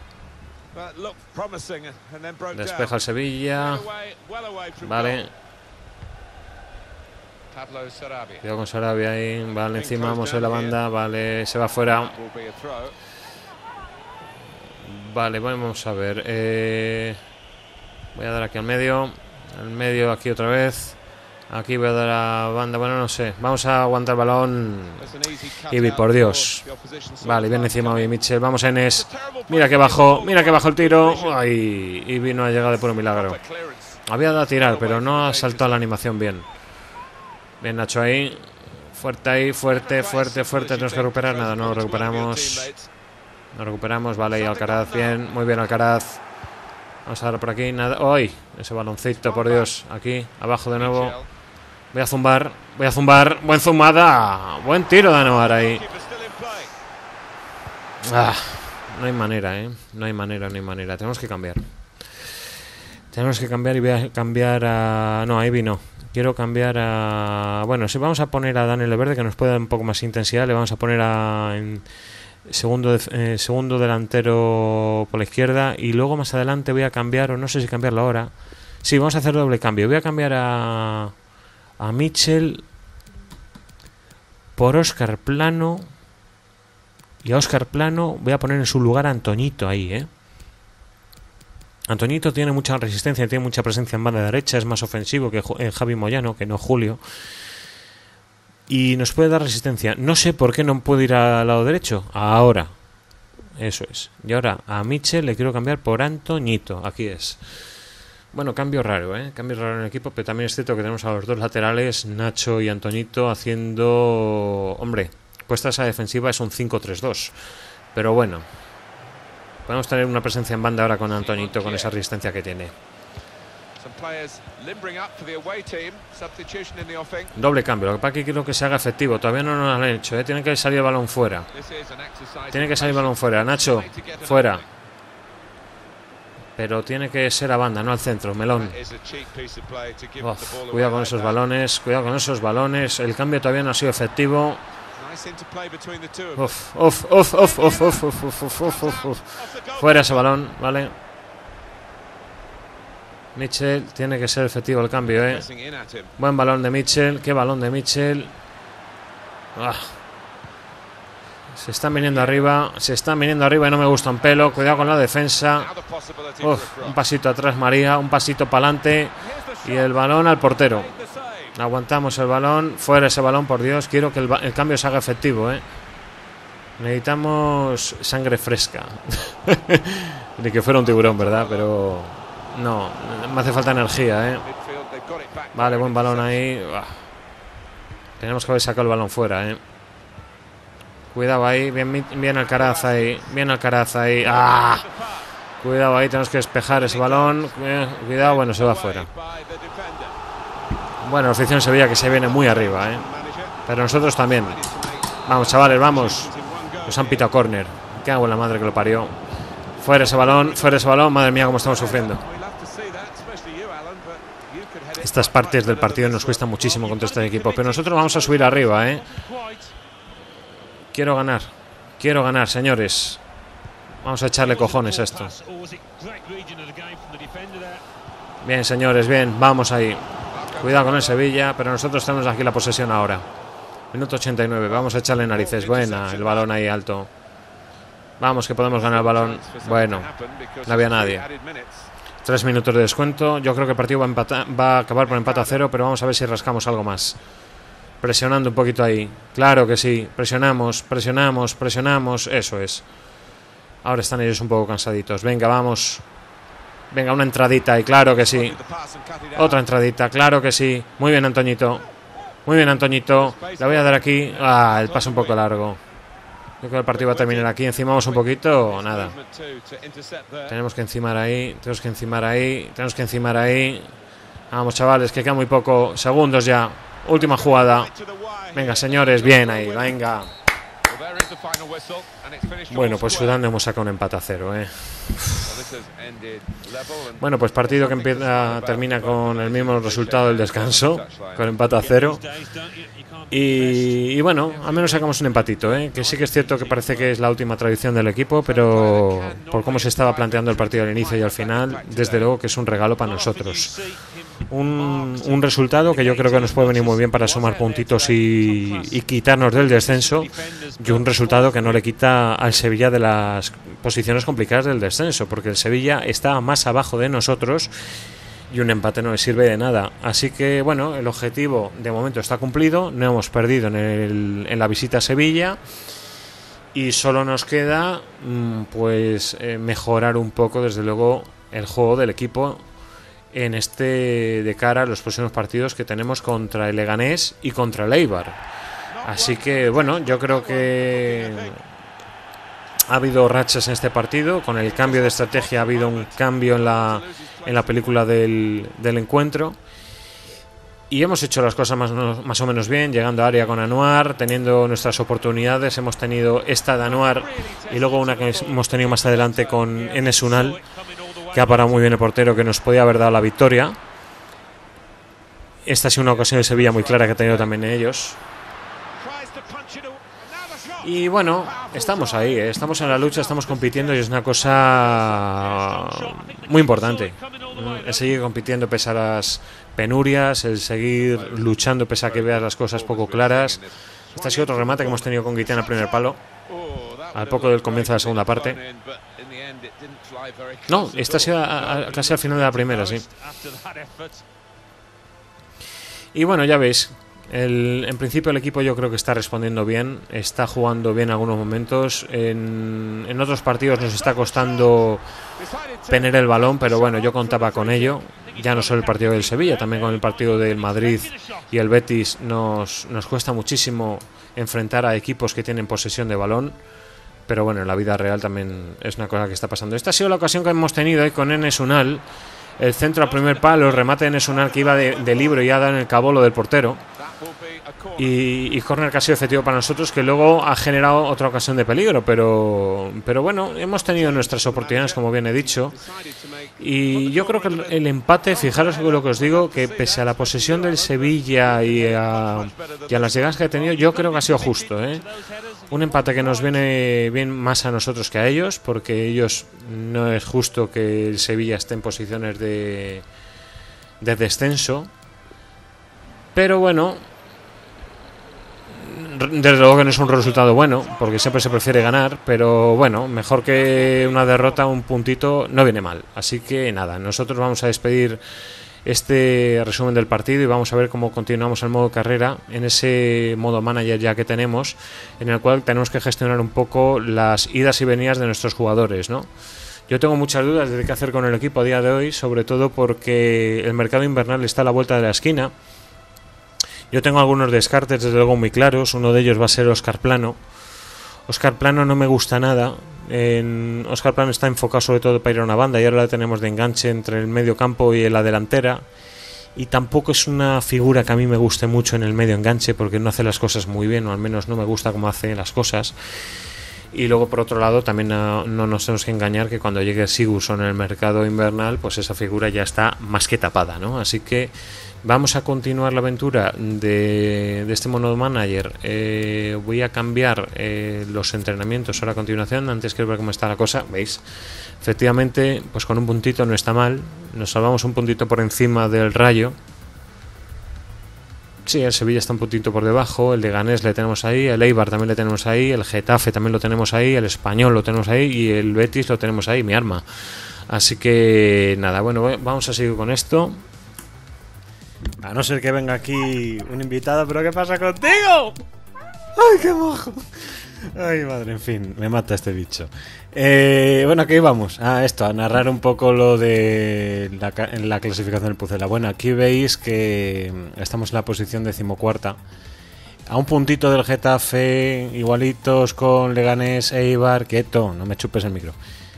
Despeja el Sevilla. Vale. Cuidado con Sarabia ahí. Vale, encima vamos en la banda. Vale, se va fuera. Vale, vamos a ver. Eh, voy a dar aquí al medio. Al medio aquí otra vez. Aquí voy a dar a banda. Bueno, no sé. Vamos a aguantar el balón. Ibi, por Dios. Vale, viene encima hoy Mitchell. Vamos a Enes. Mira que bajó. Mira que bajó el tiro. Ay, Ibi no ha llegado de puro milagro. Había dado a tirar, pero no ha saltado la animación bien. Bien, Nacho ahí. Fuerte ahí, fuerte, fuerte, fuerte. Tenemos que recuperar. Nada, no lo recuperamos. No recuperamos. Vale, y Alcaraz. Bien, muy bien Alcaraz. Vamos a dar por aquí. Nada. ¡Ay! Ese baloncito, por Dios. Aquí, abajo de nuevo. Voy a zumbar, voy a zumbar. Buen zumbada. Buen tiro de Anoar ahí. Ah, no hay manera, ¿eh? No hay manera, no hay manera. Tenemos que cambiar. Tenemos que cambiar y voy a cambiar a... No, ahí vino. Quiero cambiar a... Bueno, si vamos a poner a Daniel Leverde, que nos puede dar un poco más intensidad. Le vamos a poner a... En... Segundo, de... eh, segundo delantero por la izquierda. Y luego más adelante voy a cambiar, o no sé si cambiarlo ahora. Sí, vamos a hacer doble cambio. Voy a cambiar a... A Mitchell por Óscar Plano. Y a Óscar Plano voy a poner en su lugar a Antoñito ahí, ¿eh? Antoñito tiene mucha resistencia, tiene mucha presencia en banda derecha, es más ofensivo que eh, Javi Moyano, que no Julio. Y nos puede dar resistencia. No sé por qué no puedo ir al lado derecho. Ahora. Eso es. Y ahora a Mitchell le quiero cambiar por Antoñito. Aquí es. Bueno, cambio raro, ¿eh? Cambio raro en el equipo, pero también es cierto que tenemos a los dos laterales, Nacho y Antoñito, haciendo... Hombre, puesta esa defensiva es un cinco tres dos. Pero bueno, podemos tener una presencia en banda ahora con Antoñito, con esa resistencia que tiene. Doble cambio, lo que pasa es que quiero que se haga efectivo. Todavía no nos lo han hecho, ¿eh? Tiene que salir el balón fuera. Tiene que salir el balón fuera. Nacho, fuera. Pero tiene que ser a banda, no al centro, melón. Uf, cuidado con esos balones, cuidado con esos balones. El cambio todavía no ha sido efectivo. Uf, uf, uf, uf, uf, uf, uf, uf, uf, uf. Fuera ese balón, vale. Mitchell, tiene que ser efectivo el cambio, eh. Buen balón de Mitchell, qué balón de Mitchell. Ah. Se están viniendo arriba, se están viniendo arriba y no me gusta un pelo. Cuidado con la defensa. Uf, un pasito atrás María, un pasito para adelante. Y el balón al portero. Aguantamos el balón, fuera ese balón, por Dios. Quiero que el, el cambio se haga efectivo, ¿eh? Necesitamos sangre fresca. Ni que fuera un tiburón, ¿verdad? Pero no, me hace falta energía, ¿eh? Vale, buen balón ahí. Tenemos que haber sacado el balón fuera, ¿eh? Cuidado ahí, bien, bien Alcaraz ahí, bien Alcaraz ahí. ¡Ah! Cuidado ahí, tenemos que despejar ese balón. Cuidado, bueno, se va afuera. Bueno, la afición se veía que se viene muy arriba, ¿eh? Pero nosotros también. Vamos, chavales, vamos. Nos han pitado córner. ¿Qué hago en la madre que lo parió? Fuera ese balón, fuera ese balón. Madre mía, cómo estamos sufriendo. Estas partes del partido nos cuestan muchísimo contra este equipo. Pero nosotros vamos a subir arriba, ¿eh? Quiero ganar. Quiero ganar, señores. Vamos a echarle cojones a esto. Bien, señores, bien. Vamos ahí. Cuidado con el Sevilla, pero nosotros tenemos aquí la posesión ahora. Minuto ochenta y nueve. Vamos a echarle narices. Buena, el balón ahí alto. Vamos, que podemos ganar el balón. Bueno, no había nadie. Tres minutos de descuento. Yo creo que el partido va a, empatar, va a acabar por empate a cero, pero vamos a ver si rascamos algo más. Presionando un poquito ahí. Claro que sí. Presionamos, presionamos, presionamos. Eso es. Ahora están ellos un poco cansaditos. Venga, vamos. Venga, una entradita. Y claro que sí. Otra entradita. Claro que sí. Muy bien, Antoñito. Muy bien, Antoñito. Le voy a dar aquí. Ah, el paso un poco largo. Yo creo que el partido va a terminar aquí. Encimamos un poquito. Nada. Tenemos que encimar ahí. Tenemos que encimar ahí. Tenemos que encimar ahí. Vamos, chavales, que queda muy poco. Segundos ya. Última jugada. Venga, señores, bien ahí, venga. Bueno, pues sudando hemos sacado un empate a cero, ¿eh? Bueno, pues partido que empieza, termina con el mismo resultado del descanso, con empate a cero. Y, y bueno, al menos sacamos un empatito, ¿eh? Que sí que es cierto que parece que es la última tradición del equipo, pero por cómo se estaba planteando el partido al inicio y al final, desde luego que es un regalo para nosotros. Un, un resultado que yo creo que nos puede venir muy bien para sumar puntitos y, y quitarnos del descenso, y un resultado que no le quita al Sevilla de las posiciones complicadas del descenso, porque el Sevilla está más abajo de nosotros y un empate no le sirve de nada. Así que bueno, el objetivo de momento está cumplido, no hemos perdido en, el, en la visita a Sevilla y solo nos queda pues eh, mejorar un poco desde luego el juego del equipo en este de cara a los próximos partidos que tenemos contra el Leganés y contra el Eibar. Así que bueno, yo creo que ha habido rachas en este partido. Con el cambio de estrategia ha habido un cambio en la, en la película del, del encuentro. Y hemos hecho las cosas más, más o menos bien, llegando a área con Anuar, teniendo nuestras oportunidades. Hemos tenido esta de Anuar y luego una que hemos tenido más adelante con Enes Unal, que ha parado muy bien el portero, que nos podía haber dado la victoria. Esta ha sido una ocasión de Sevilla muy clara que ha tenido también ellos. Y bueno, estamos ahí, ¿eh? Estamos en la lucha, estamos compitiendo y es una cosa muy importante. El seguir compitiendo pese a las penurias, el seguir luchando pese a que veas las cosas poco claras. Este ha sido otro remate que hemos tenido con Guitán al primer palo, al poco del comienzo de la segunda parte. No, esta ha sido a, a, casi al final de la primera, sí. Y bueno, ya veis. El, en principio el equipo yo creo que está respondiendo bien, está jugando bien en algunos momentos, en, en otros partidos nos está costando tener el balón, pero bueno, yo contaba con ello, ya no solo el partido del Sevilla, también con el partido del Madrid y el Betis nos, nos cuesta muchísimo enfrentar a equipos que tienen posesión de balón, pero bueno, en la vida real también es una cosa que está pasando. Esta ha sido la ocasión que hemos tenido hoy con Enes Unal, el centro al primer palo, el remate de Enes Unal que iba de, de libro y ha dado en el cabolo del portero. Y, y córner que ha sido efectivo para nosotros, que luego ha generado otra ocasión de peligro, pero pero bueno, hemos tenido nuestras oportunidades, como bien he dicho, y yo creo que el, el empate, fijaros en lo que os digo, que pese a la posesión del Sevilla y a, y a las llegadas que ha tenido, yo creo que ha sido justo, ¿eh? Un empate que nos viene bien más a nosotros que a ellos, porque ellos no es justo que el Sevilla esté en posiciones de, de descenso, pero bueno, desde luego que no es un resultado bueno, porque siempre se prefiere ganar, pero bueno, mejor que una derrota, un puntito no viene mal. Así que nada, nosotros vamos a despedir este resumen del partido y vamos a ver cómo continuamos el modo carrera, en ese modo manager ya que tenemos, en el cual tenemos que gestionar un poco las idas y venidas de nuestros jugadores, ¿no? Yo tengo muchas dudas de qué hacer con el equipo a día de hoy, sobre todo porque el mercado invernal está a la vuelta de la esquina. Yo tengo algunos descartes, desde luego, muy claros. Uno de ellos va a ser Óscar Plano. Óscar Plano no me gusta nada. En... Óscar Plano está enfocado sobre todo para ir a una banda y ahora la tenemos de enganche entre el medio campo y la delantera. Y tampoco es una figura que a mí me guste mucho en el medio enganche porque no hace las cosas muy bien, o al menos no me gusta cómo hace las cosas. Y luego, por otro lado, también no, no nos tenemos que engañar que cuando llegue Sigurdsson en el mercado invernal, pues esa figura ya está más que tapada, ¿no? Así que vamos a continuar la aventura de, de este mono manager. Eh, voy a cambiar eh, los entrenamientos ahora a continuación. Antes quiero ver cómo está la cosa. ¿Veis? Efectivamente, pues con un puntito no está mal. Nos salvamos un puntito por encima del Rayo. Sí, el Sevilla está un puntito por debajo, el Leganés le tenemos ahí, el Eibar también le tenemos ahí, el Getafe también lo tenemos ahí, el Español lo tenemos ahí y el Betis lo tenemos ahí, mi arma. Así que nada, bueno, vamos a seguir con esto. A no ser que venga aquí un invitado, pero ¿qué pasa contigo? ¡Ay, qué mojo! Ay, madre, en fin, me mata este bicho. Eh, bueno, aquí vamos a esto, a narrar un poco lo de la, la clasificación del Pucela. Bueno, aquí veis que estamos en la posición decimocuarta, a un puntito del Getafe, igualitos con Leganés, Eibar, quieto, no me chupes el micro.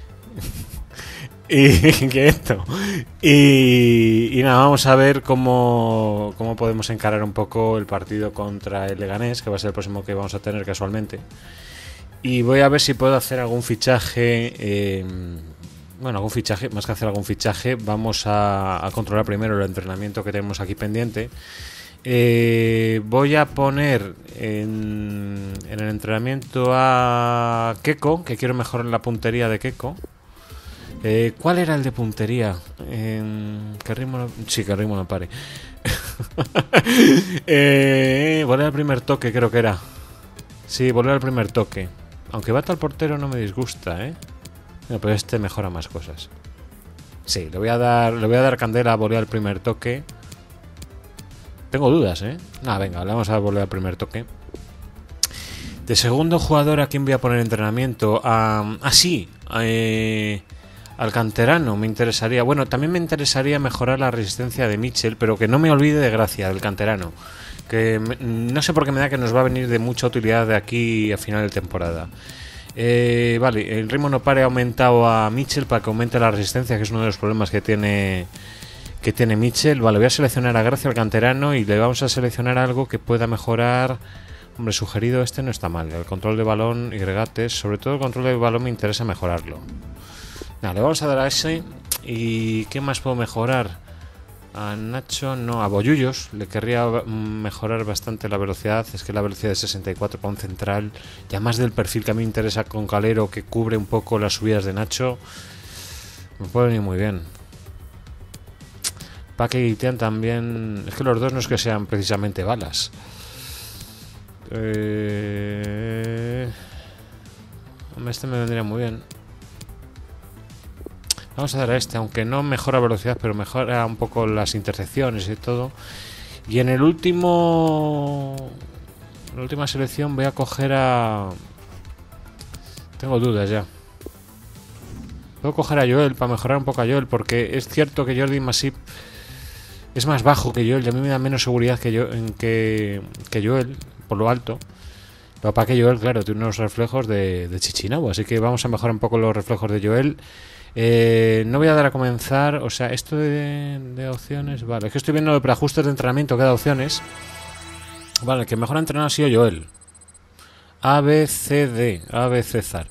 Y quieto. Y, y nada, vamos a ver cómo, cómo podemos encarar un poco el partido contra el Leganés, que va a ser el próximo que vamos a tener casualmente. Y voy a ver si puedo hacer algún fichaje. Eh, bueno, algún fichaje, más que hacer algún fichaje, vamos a, a controlar primero el entrenamiento que tenemos aquí pendiente. Eh, voy a poner en, en el entrenamiento a Keko, que quiero mejorar la puntería de Keko. Eh, ¿Cuál era el de puntería? Eh, que ritmo no... Sí, que ritmo no pare. eh, volver al primer toque, creo que era. Sí, volver al primer toque. Aunque bata al portero no me disgusta, ¿eh? No, pero este mejora más cosas. Sí, le voy a dar, le voy a dar candela a volea al primer toque. Tengo dudas, ¿eh? Ah, venga, le vamos a volver al primer toque. De segundo jugador, ¿a quién voy a poner entrenamiento? Ah, ah sí, eh, al canterano me interesaría. Bueno, también me interesaría mejorar la resistencia de Mitchell, pero que no me olvide de Gracia, del canterano. Que me, no sé por qué me da que nos va a venir de mucha utilidad de aquí a final de temporada. Eh, vale, el ritmo no pare ha aumentado a Mitchell para que aumente la resistencia, que es uno de los problemas que tiene... que tiene Mitchell. Vale, voy a seleccionar a Gracia, al canterano, y le vamos a seleccionar algo que pueda mejorar. Hombre, sugerido este no está mal. El control de balón y regates. Sobre todo el control de balón me interesa mejorarlo. Nada, le vamos a dar a ese. ¿Y qué más puedo mejorar? A Nacho, no, a Bollullos. Le querría mejorar bastante la velocidad. Es que la velocidad de sesenta y cuatro para un central, ya más del perfil que a mí me interesa con Calero, que cubre un poco las subidas de Nacho, me puede venir muy bien. Paque y Tian también. Es que los dos no es que sean precisamente balas. Eh... Este me vendría muy bien. Vamos a dar a este, aunque no mejora velocidad, pero mejora un poco las intersecciones y todo. Y en el último... En la última selección voy a coger a... Tengo dudas ya. Puedo coger a Joel para mejorar un poco a Joel, porque es cierto que Jordi Masip es más bajo que Joel y a mí me da menos seguridad que, yo, que, que Joel, por lo alto. Pero para que Joel, claro, tiene unos reflejos de, de Chichinabo, así que vamos a mejorar un poco los reflejos de Joel. Eh, no voy a dar a comenzar, o sea, esto de, de opciones, vale, es que estoy viendo para ajustes de entrenamiento que da opciones. Vale, el que mejor ha entrenado ha sido Joel. A, B, C, D, A, B, C, Zar.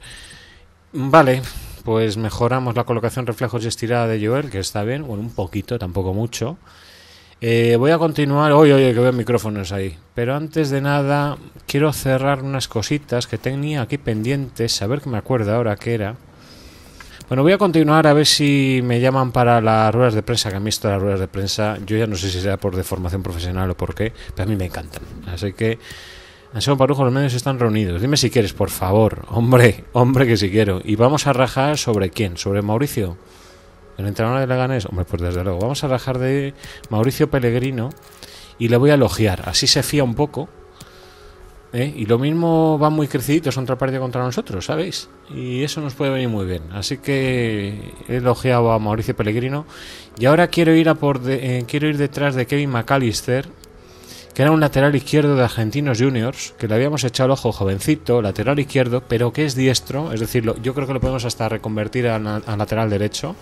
Vale, pues mejoramos la colocación, reflejos y estirada de Joel, que está bien, bueno, un poquito, tampoco mucho. Eh, voy a continuar, oye, oye, que veo micrófonos ahí, pero antes de nada quiero cerrar unas cositas que tenía aquí pendientes, a ver que me acuerdo ahora qué era. Bueno, voy a continuar a ver si me llaman para las ruedas de prensa, que a mí esto de las ruedas de prensa, yo ya no sé si sea por deformación profesional o por qué, pero a mí me encantan. Así que, Anselmo Parujo, los medios están reunidos. Dime si quieres, por favor. Hombre, hombre que si quiero. Y vamos a rajar sobre quién, sobre Mauricio, el entrenador de Leganés. Hombre, pues desde luego, vamos a rajar de Mauricio Pellegrino y le voy a elogiar. Así se fía un poco. ¿Eh? Y lo mismo van muy creciditos contra el partido contra nosotros, ¿sabéis? Y eso nos puede venir muy bien. Así que he elogiado a Mauricio Pellegrino y ahora quiero ir a por de, eh, quiero ir detrás de Kevin McAllister, que era un lateral izquierdo de Argentinos Juniors, que le habíamos echado el ojo, jovencito, lateral izquierdo, pero que es diestro, es decir, lo, yo creo que lo podemos hasta reconvertir a, a lateral derecho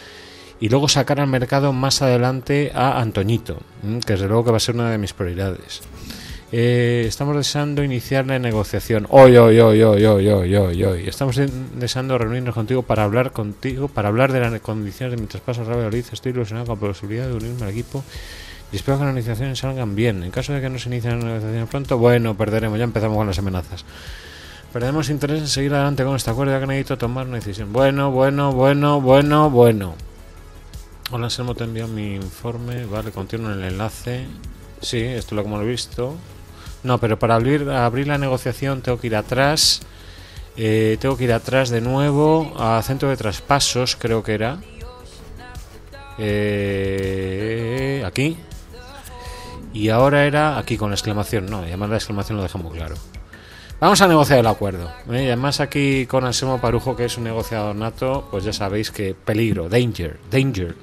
y luego sacar al mercado más adelante a Antoñito, que desde luego que va a ser una de mis prioridades. Eh, estamos deseando iniciar la negociación. Hoy, hoy, hoy, hoy, hoy, hoy, hoy, hoy. Estamos deseando reunirnos contigo para hablar contigo, para hablar de las condiciones de mi traspaso a Real Valladolid. Estoy ilusionado con la posibilidad de unirme al equipo y espero que las negociaciones salgan bien. En caso de que no se inicien las negociaciones pronto, bueno, perderemos. Ya empezamos con las amenazas. Perdemos interés en seguir adelante con este acuerdo, ya que necesito tomar una decisión. Bueno, bueno, bueno, bueno, bueno. Hola, Anselmo, te envío mi informe. Vale, continúo en el enlace. Sí, esto es lo que hemos visto. No, pero para abrir, abrir la negociación tengo que ir atrás. Eh, tengo que ir atrás de nuevo a centro de traspasos, creo que era. Eh, aquí. Y ahora era aquí con la exclamación. No, además la exclamación lo deja muy claro. Vamos a negociar el acuerdo. ¿eh? Y además aquí con Anselmo Parujo, que es un negociador nato, pues ya sabéis que peligro, danger, danger.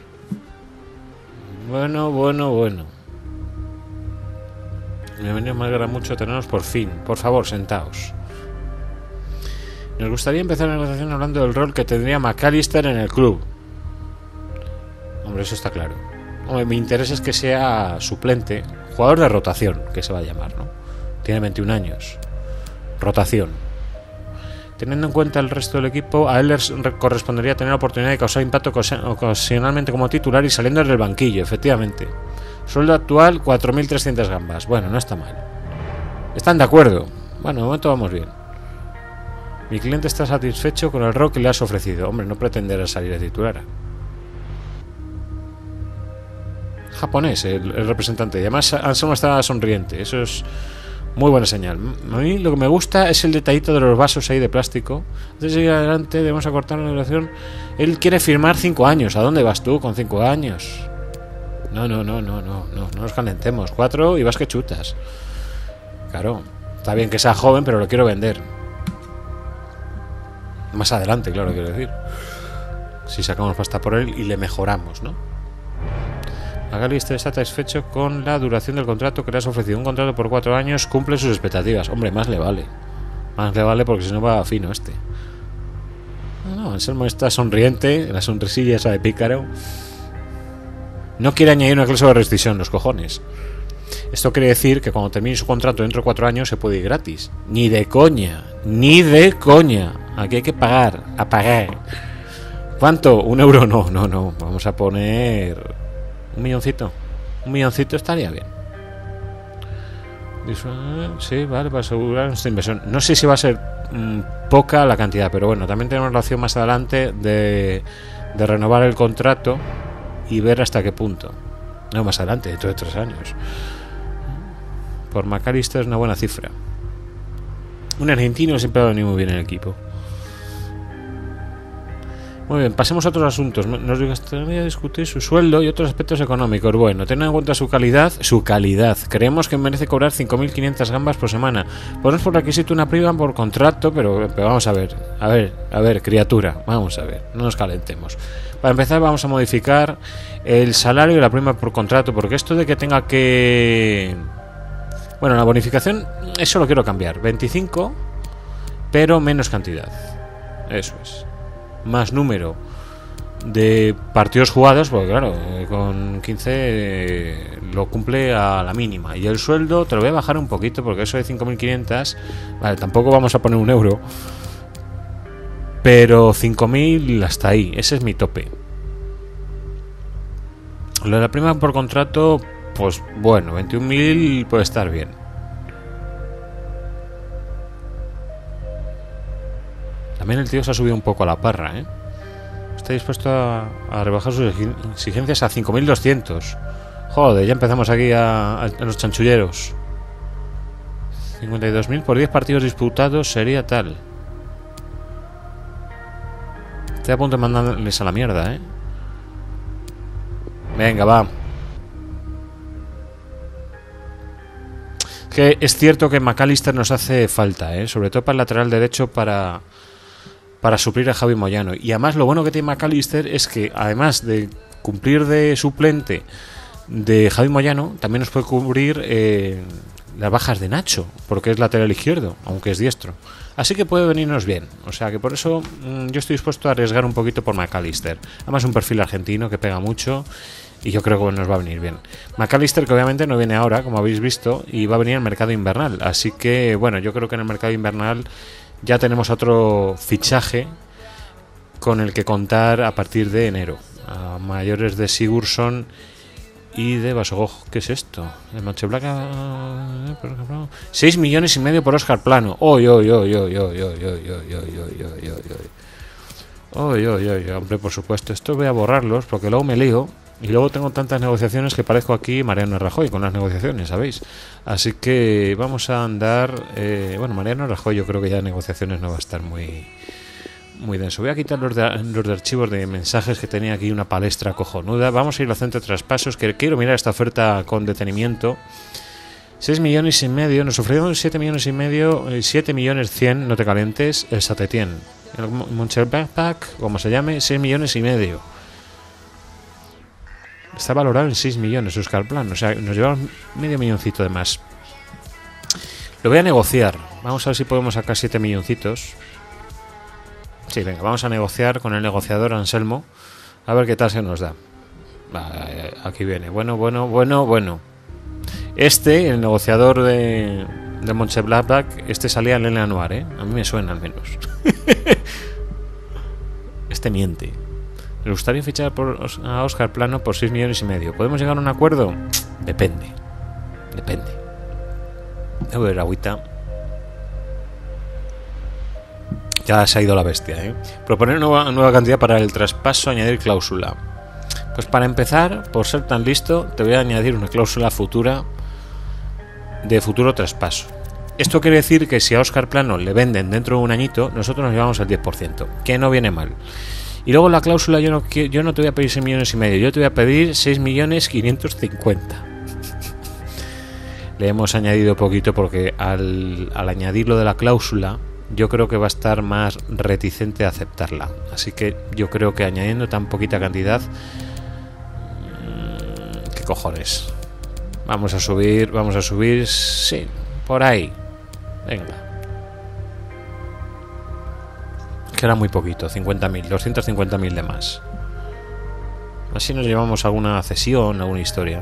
Bueno, bueno, bueno. Bienvenidos, me alegra mucho teneros por fin. Por favor, sentaos. Nos gustaría empezar la negociación hablando del rol que tendría McAllister en el club. Hombre, eso está claro. Hombre, mi interés es que sea suplente, jugador de rotación, que se va a llamar, ¿no? Tiene veintiún años. Rotación. Teniendo en cuenta el resto del equipo, a él les correspondería tener la oportunidad de causar impacto ocasionalmente como titular y saliendo del banquillo, efectivamente. Sueldo actual, cuatro mil trescientas gambas. Bueno, no está mal. ¿Están de acuerdo? Bueno, de momento vamos bien. Mi cliente está satisfecho con el rol que le has ofrecido. Hombre, no pretenderá salir de titular. Japonés, el, el representante. Y además Anselmo está sonriente. Eso es Muy buena señal. A mí lo que me gusta es el detallito de los vasos ahí de plástico. Antes de seguir adelante debemos acortar la duración. Él quiere firmar cinco años. ¿A dónde vas tú con cinco años? No, no, no, no, no, no, no nos calentemos. Cuatro y vas que chutas. Claro, está bien que sea joven, pero lo quiero vender. Más adelante, claro, quiero decir. Si sacamos pasta por él y le mejoramos, ¿no? McAllister está satisfecho con la duración del contrato que le has ofrecido. Un contrato por cuatro años cumple sus expectativas. Hombre, más le vale. Más le vale porque si no va fino este. No, Anselmo está sonriente, la sonrisilla esa de pícaro. No quiere añadir una cláusula de rescisión, los cojones. Esto quiere decir que cuando termine su contrato dentro de cuatro años se puede ir gratis. Ni de coña, ni de coña. Aquí hay que pagar, a pagar. ¿Cuánto? Un euro, no, no, no. Vamos a poner un milloncito. Un milloncito estaría bien. Sí, vale, para asegurar esta inversión. No sé si va a ser mmm, poca la cantidad, pero bueno, también tenemos la opción más adelante de, de renovar el contrato y ver hasta qué punto. No, más adelante, dentro de tres años. Por McAllister es una buena cifra. Un argentino siempre ha venido muy bien en el equipo. Muy bien, pasemos a otros asuntos. Nos gustaría discutir su sueldo y otros aspectos económicos. Bueno, teniendo en cuenta su calidad, su calidad. Creemos que merece cobrar cinco mil quinientas gambas por semana. Ponemos por requisito una prima por contrato, pero, pero vamos a ver, a ver, a ver, criatura, vamos a ver, no nos calentemos. Para empezar vamos a modificar el salario y la prima por contrato, porque esto de que tenga que... Bueno, la bonificación, eso lo quiero cambiar. veinticinco, pero menos cantidad. Eso es. Más número de partidos jugados, porque claro, con quince eh, lo cumple a la mínima. Y el sueldo te lo voy a bajar un poquito, porque eso de cinco mil quinientas, vale, tampoco vamos a poner un euro, pero cinco mil hasta ahí, ese es mi tope. Lo de la prima por contrato, pues bueno, veintiún mil puede estar bien. También el tío se ha subido un poco a la parra, ¿eh? Está dispuesto a, a rebajar sus exigencias a cinco mil doscientos. Joder, ya empezamos aquí a, a, a los chanchulleros. cincuenta y dos mil por diez partidos disputados sería tal. Estoy a punto de mandarles a la mierda, ¿eh? Venga, va. Que es cierto que McAllister nos hace falta, ¿eh? Sobre todo para el lateral derecho, para... para suplir a Javi Moyano. Y además lo bueno que tiene McAllister es que además de cumplir de suplente de Javi Moyano, también nos puede cubrir eh, las bajas de Nacho, porque es lateral izquierdo, aunque es diestro. Así que puede venirnos bien. O sea que por eso mmm, yo estoy dispuesto a arriesgar un poquito por McAllister. Además un perfil argentino que pega mucho y yo creo que nos va a venir bien. McAllister, que obviamente no viene ahora, como habéis visto, y va a venir al mercado invernal. Así que bueno, yo creo que en el mercado invernal ya tenemos otro fichaje con el que contar a partir de enero. A mayores de Sigurdsson y de Basogog. ¿Qué es esto? El Mönchengladbach, por ejemplo. seis millones y medio por Óscar Plano. ¡Oy, oy, oy, oy, oy, oy, oy, oy, oy, oy, oy, oy! ¡Oy, oy, oy! Hombre, por supuesto, esto voy a borrarlos porque luego me lío. Y luego tengo tantas negociaciones que parezco aquí Mariano Rajoy con las negociaciones, ¿sabéis? Así que vamos a andar... Eh, bueno, Mariano Rajoy yo creo que ya en negociaciones no va a estar muy muy denso. Voy a quitar los de, los de archivos de mensajes, que tenía aquí una palestra cojonuda. Vamos a ir al centro de traspasos, que quiero mirar esta oferta con detenimiento. seis millones y medio, nos ofrecieron siete millones y medio, siete millones cien, no te calientes, el Satetien. El Mönchengladbach, como se llame, seis millones y medio. Está valorado en seis millones Óscar Plano, o sea, nos llevamos medio milloncito de más. Lo voy a negociar. Vamos a ver si podemos sacar siete milloncitos. Sí, venga, vamos a negociar con el negociador Anselmo. A ver qué tal se nos da. Aquí viene. Bueno, bueno, bueno, bueno. Este, el negociador de, de Mönchengladbach, este salía en el anuar, ¿eh? A mí me suena al menos. Este miente. Me gustaría fichar por, a Óscar Plano por seis millones y medio. ¿Podemos llegar a un acuerdo? Depende. Depende. Voy a ver agüita. Ya se ha ido la bestia, ¿eh? Proponer nueva, nueva cantidad para el traspaso, añadir cláusula. Pues para empezar, por ser tan listo, te voy a añadir una cláusula futura de futuro traspaso. Esto quiere decir que si a Óscar Plano le venden dentro de un añito, nosotros nos llevamos el diez por ciento, que no viene mal. Y luego la cláusula, yo no, yo no te voy a pedir seis millones y medio, yo te voy a pedir seis millones quinientos cincuenta. Le hemos añadido poquito porque al, al añadir lo de la cláusula, yo creo que va a estar más reticente a aceptarla. Así que yo creo que añadiendo tan poquita cantidad, ¿qué cojones? Vamos a subir, vamos a subir, sí, por ahí. Venga. Que era muy poquito, cincuenta mil, doscientos cincuenta mil de más. Así nos llevamos alguna cesión, alguna historia.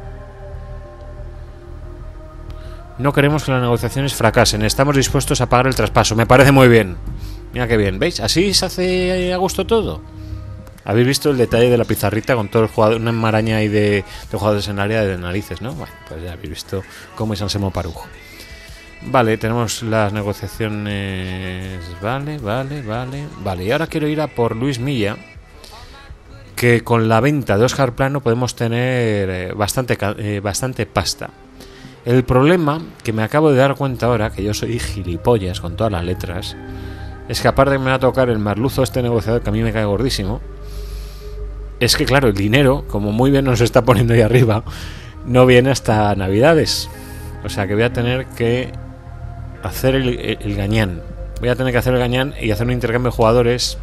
No queremos que las negociaciones fracasen. Estamos dispuestos a pagar el traspaso. Me parece muy bien. Mira qué bien. ¿Veis? Así se hace a gusto todo. ¿Habéis visto el detalle de la pizarrita con todos los jugadores? Una maraña ahí de, de jugadores en área de narices, ¿no? Bueno, pues ya habéis visto cómo es Anselmo Parujo. Vale, tenemos las negociaciones. Vale, vale, vale. Vale, y ahora quiero ir a por Luis Milla. Que con la venta de Óscar Plano podemos tener eh, bastante, eh, bastante pasta. El problema, que me acabo de dar cuenta ahora, que yo soy gilipollas con todas las letras, es que aparte de que me va a tocar el marluzo este negociador, que a mí me cae gordísimo, es que claro, el dinero, como muy bien nos está poniendo ahí arriba, no viene hasta Navidades. O sea que voy a tener que hacer el, el, el gañán. Voy a tener que hacer el gañán y hacer un intercambio de jugadores.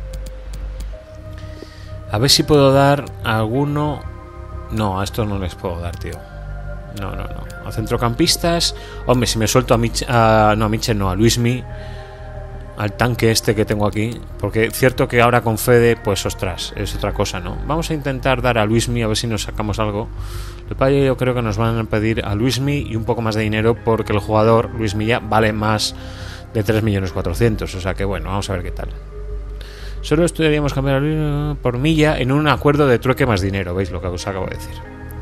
A ver si puedo dar a alguno... No, a estos no les puedo dar, tío. No, no, no. A centrocampistas. Hombre, si me suelto a Mich a, no, a Michel, no, a Luismi, al tanque este que tengo aquí. Porque es cierto que ahora con Fede, pues ostras, es otra cosa, ¿no? Vamos a intentar dar a Luismi a ver si nos sacamos algo. Lo que yo creo que nos van a pedir a Luismi y un poco más de dinero porque el jugador, Luismi, ya vale más de tres millones cuatrocientos. O sea que bueno, vamos a ver qué tal. Solo estudiaríamos cambiar a Luis por Milla en un acuerdo de trueque más dinero. ¿Veis lo que os acabo de decir?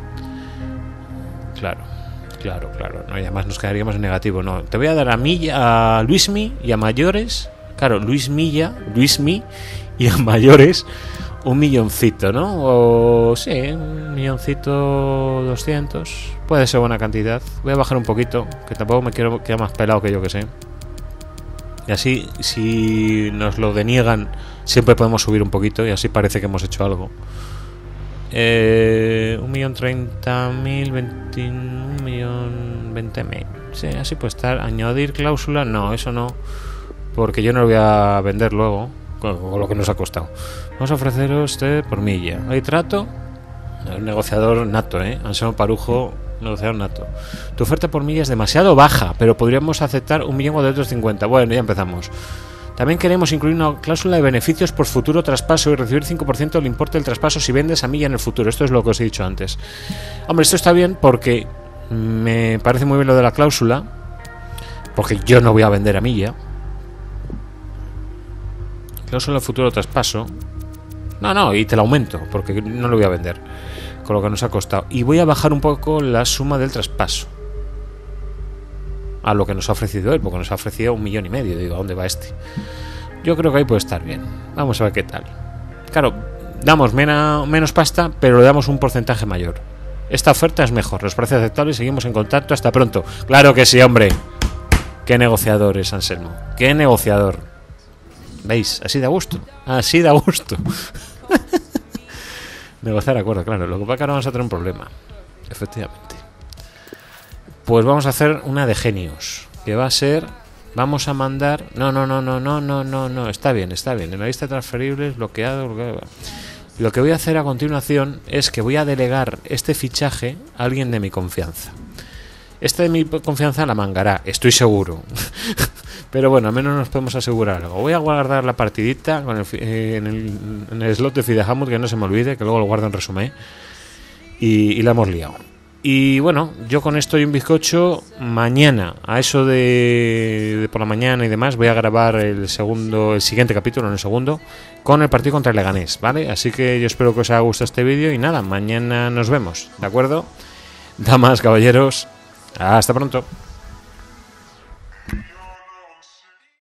Claro, claro, claro. No, y además nos quedaríamos en negativo. No, te voy a dar a Milla, a Luismi y a mayores. Claro, Luis Milla, Luismi y a mayores un milloncito, ¿no? O sí, un milloncito doscientos. Puede ser buena cantidad. Voy a bajar un poquito, que tampoco me quiero quedar más pelado que yo que sé. Y así, si nos lo deniegan, siempre podemos subir un poquito y así parece que hemos hecho algo. Eh, un millón treinta mil, un millón veinte mil. Sí, así puede estar. Añadir cláusula, no, eso no, porque yo no lo voy a vender luego con lo que nos ha costado. Vamos a ofreceros este por Milla. ¿Hay trato? Un negociador nato, ¿eh? Anselmo Parujo, negociador nato. Tu oferta por Milla es demasiado baja, pero podríamos aceptar un millón cuatrocientos cincuenta. Bueno, ya empezamos. También queremos incluir una cláusula de beneficios por futuro traspaso y recibir cinco por ciento del importe del traspaso si vendes a Milla en el futuro. Esto es lo que os he dicho antes. Hombre, esto está bien porque me parece muy bien lo de la cláusula, porque yo no voy a vender a Milla. Cláusula de futuro traspaso. No, no, y te la aumento, porque no lo voy a vender con lo que nos ha costado. Y voy a bajar un poco la suma del traspaso a lo que nos ha ofrecido él, porque nos ha ofrecido un millón y medio. Digo, ¿a dónde va este? Yo creo que ahí puede estar bien. Vamos a ver qué tal. Claro, damos mena, menos pasta, pero le damos un porcentaje mayor. Esta oferta es mejor, nos parece aceptable y seguimos en contacto. Hasta pronto. Claro que sí, hombre. Qué negociador es Anselmo. Qué negociador. ¿Veis? Así da gusto. Así da gusto. Negociar de acuerdo, claro. Lo que pasa es que ahora vamos a tener un problema. Efectivamente. Pues vamos a hacer una de genios. Que va a ser... Vamos a mandar... No, no, no, no, no, no, no, no. Está bien, está bien. En la lista de transferibles, bloqueado, bloqueado. Lo que voy a hacer a continuación es que voy a delegar este fichaje a alguien de mi confianza. Este de mi confianza la mangará, estoy seguro. Pero bueno, al menos nos podemos asegurar algo. Voy a guardar la partidita con el, eh, en, el, en el slot de Fidehamut, que no se me olvide, que luego lo guardo en resumen. Y, y la hemos liado. Y bueno, yo con esto y un bizcocho, mañana, a eso de, de por la mañana y demás, voy a grabar el segundo, el siguiente capítulo, en el segundo, con el partido contra el Leganés, ¿vale? Así que yo espero que os haya gustado este vídeo y nada, mañana nos vemos, ¿de acuerdo? Damas, caballeros, hasta pronto.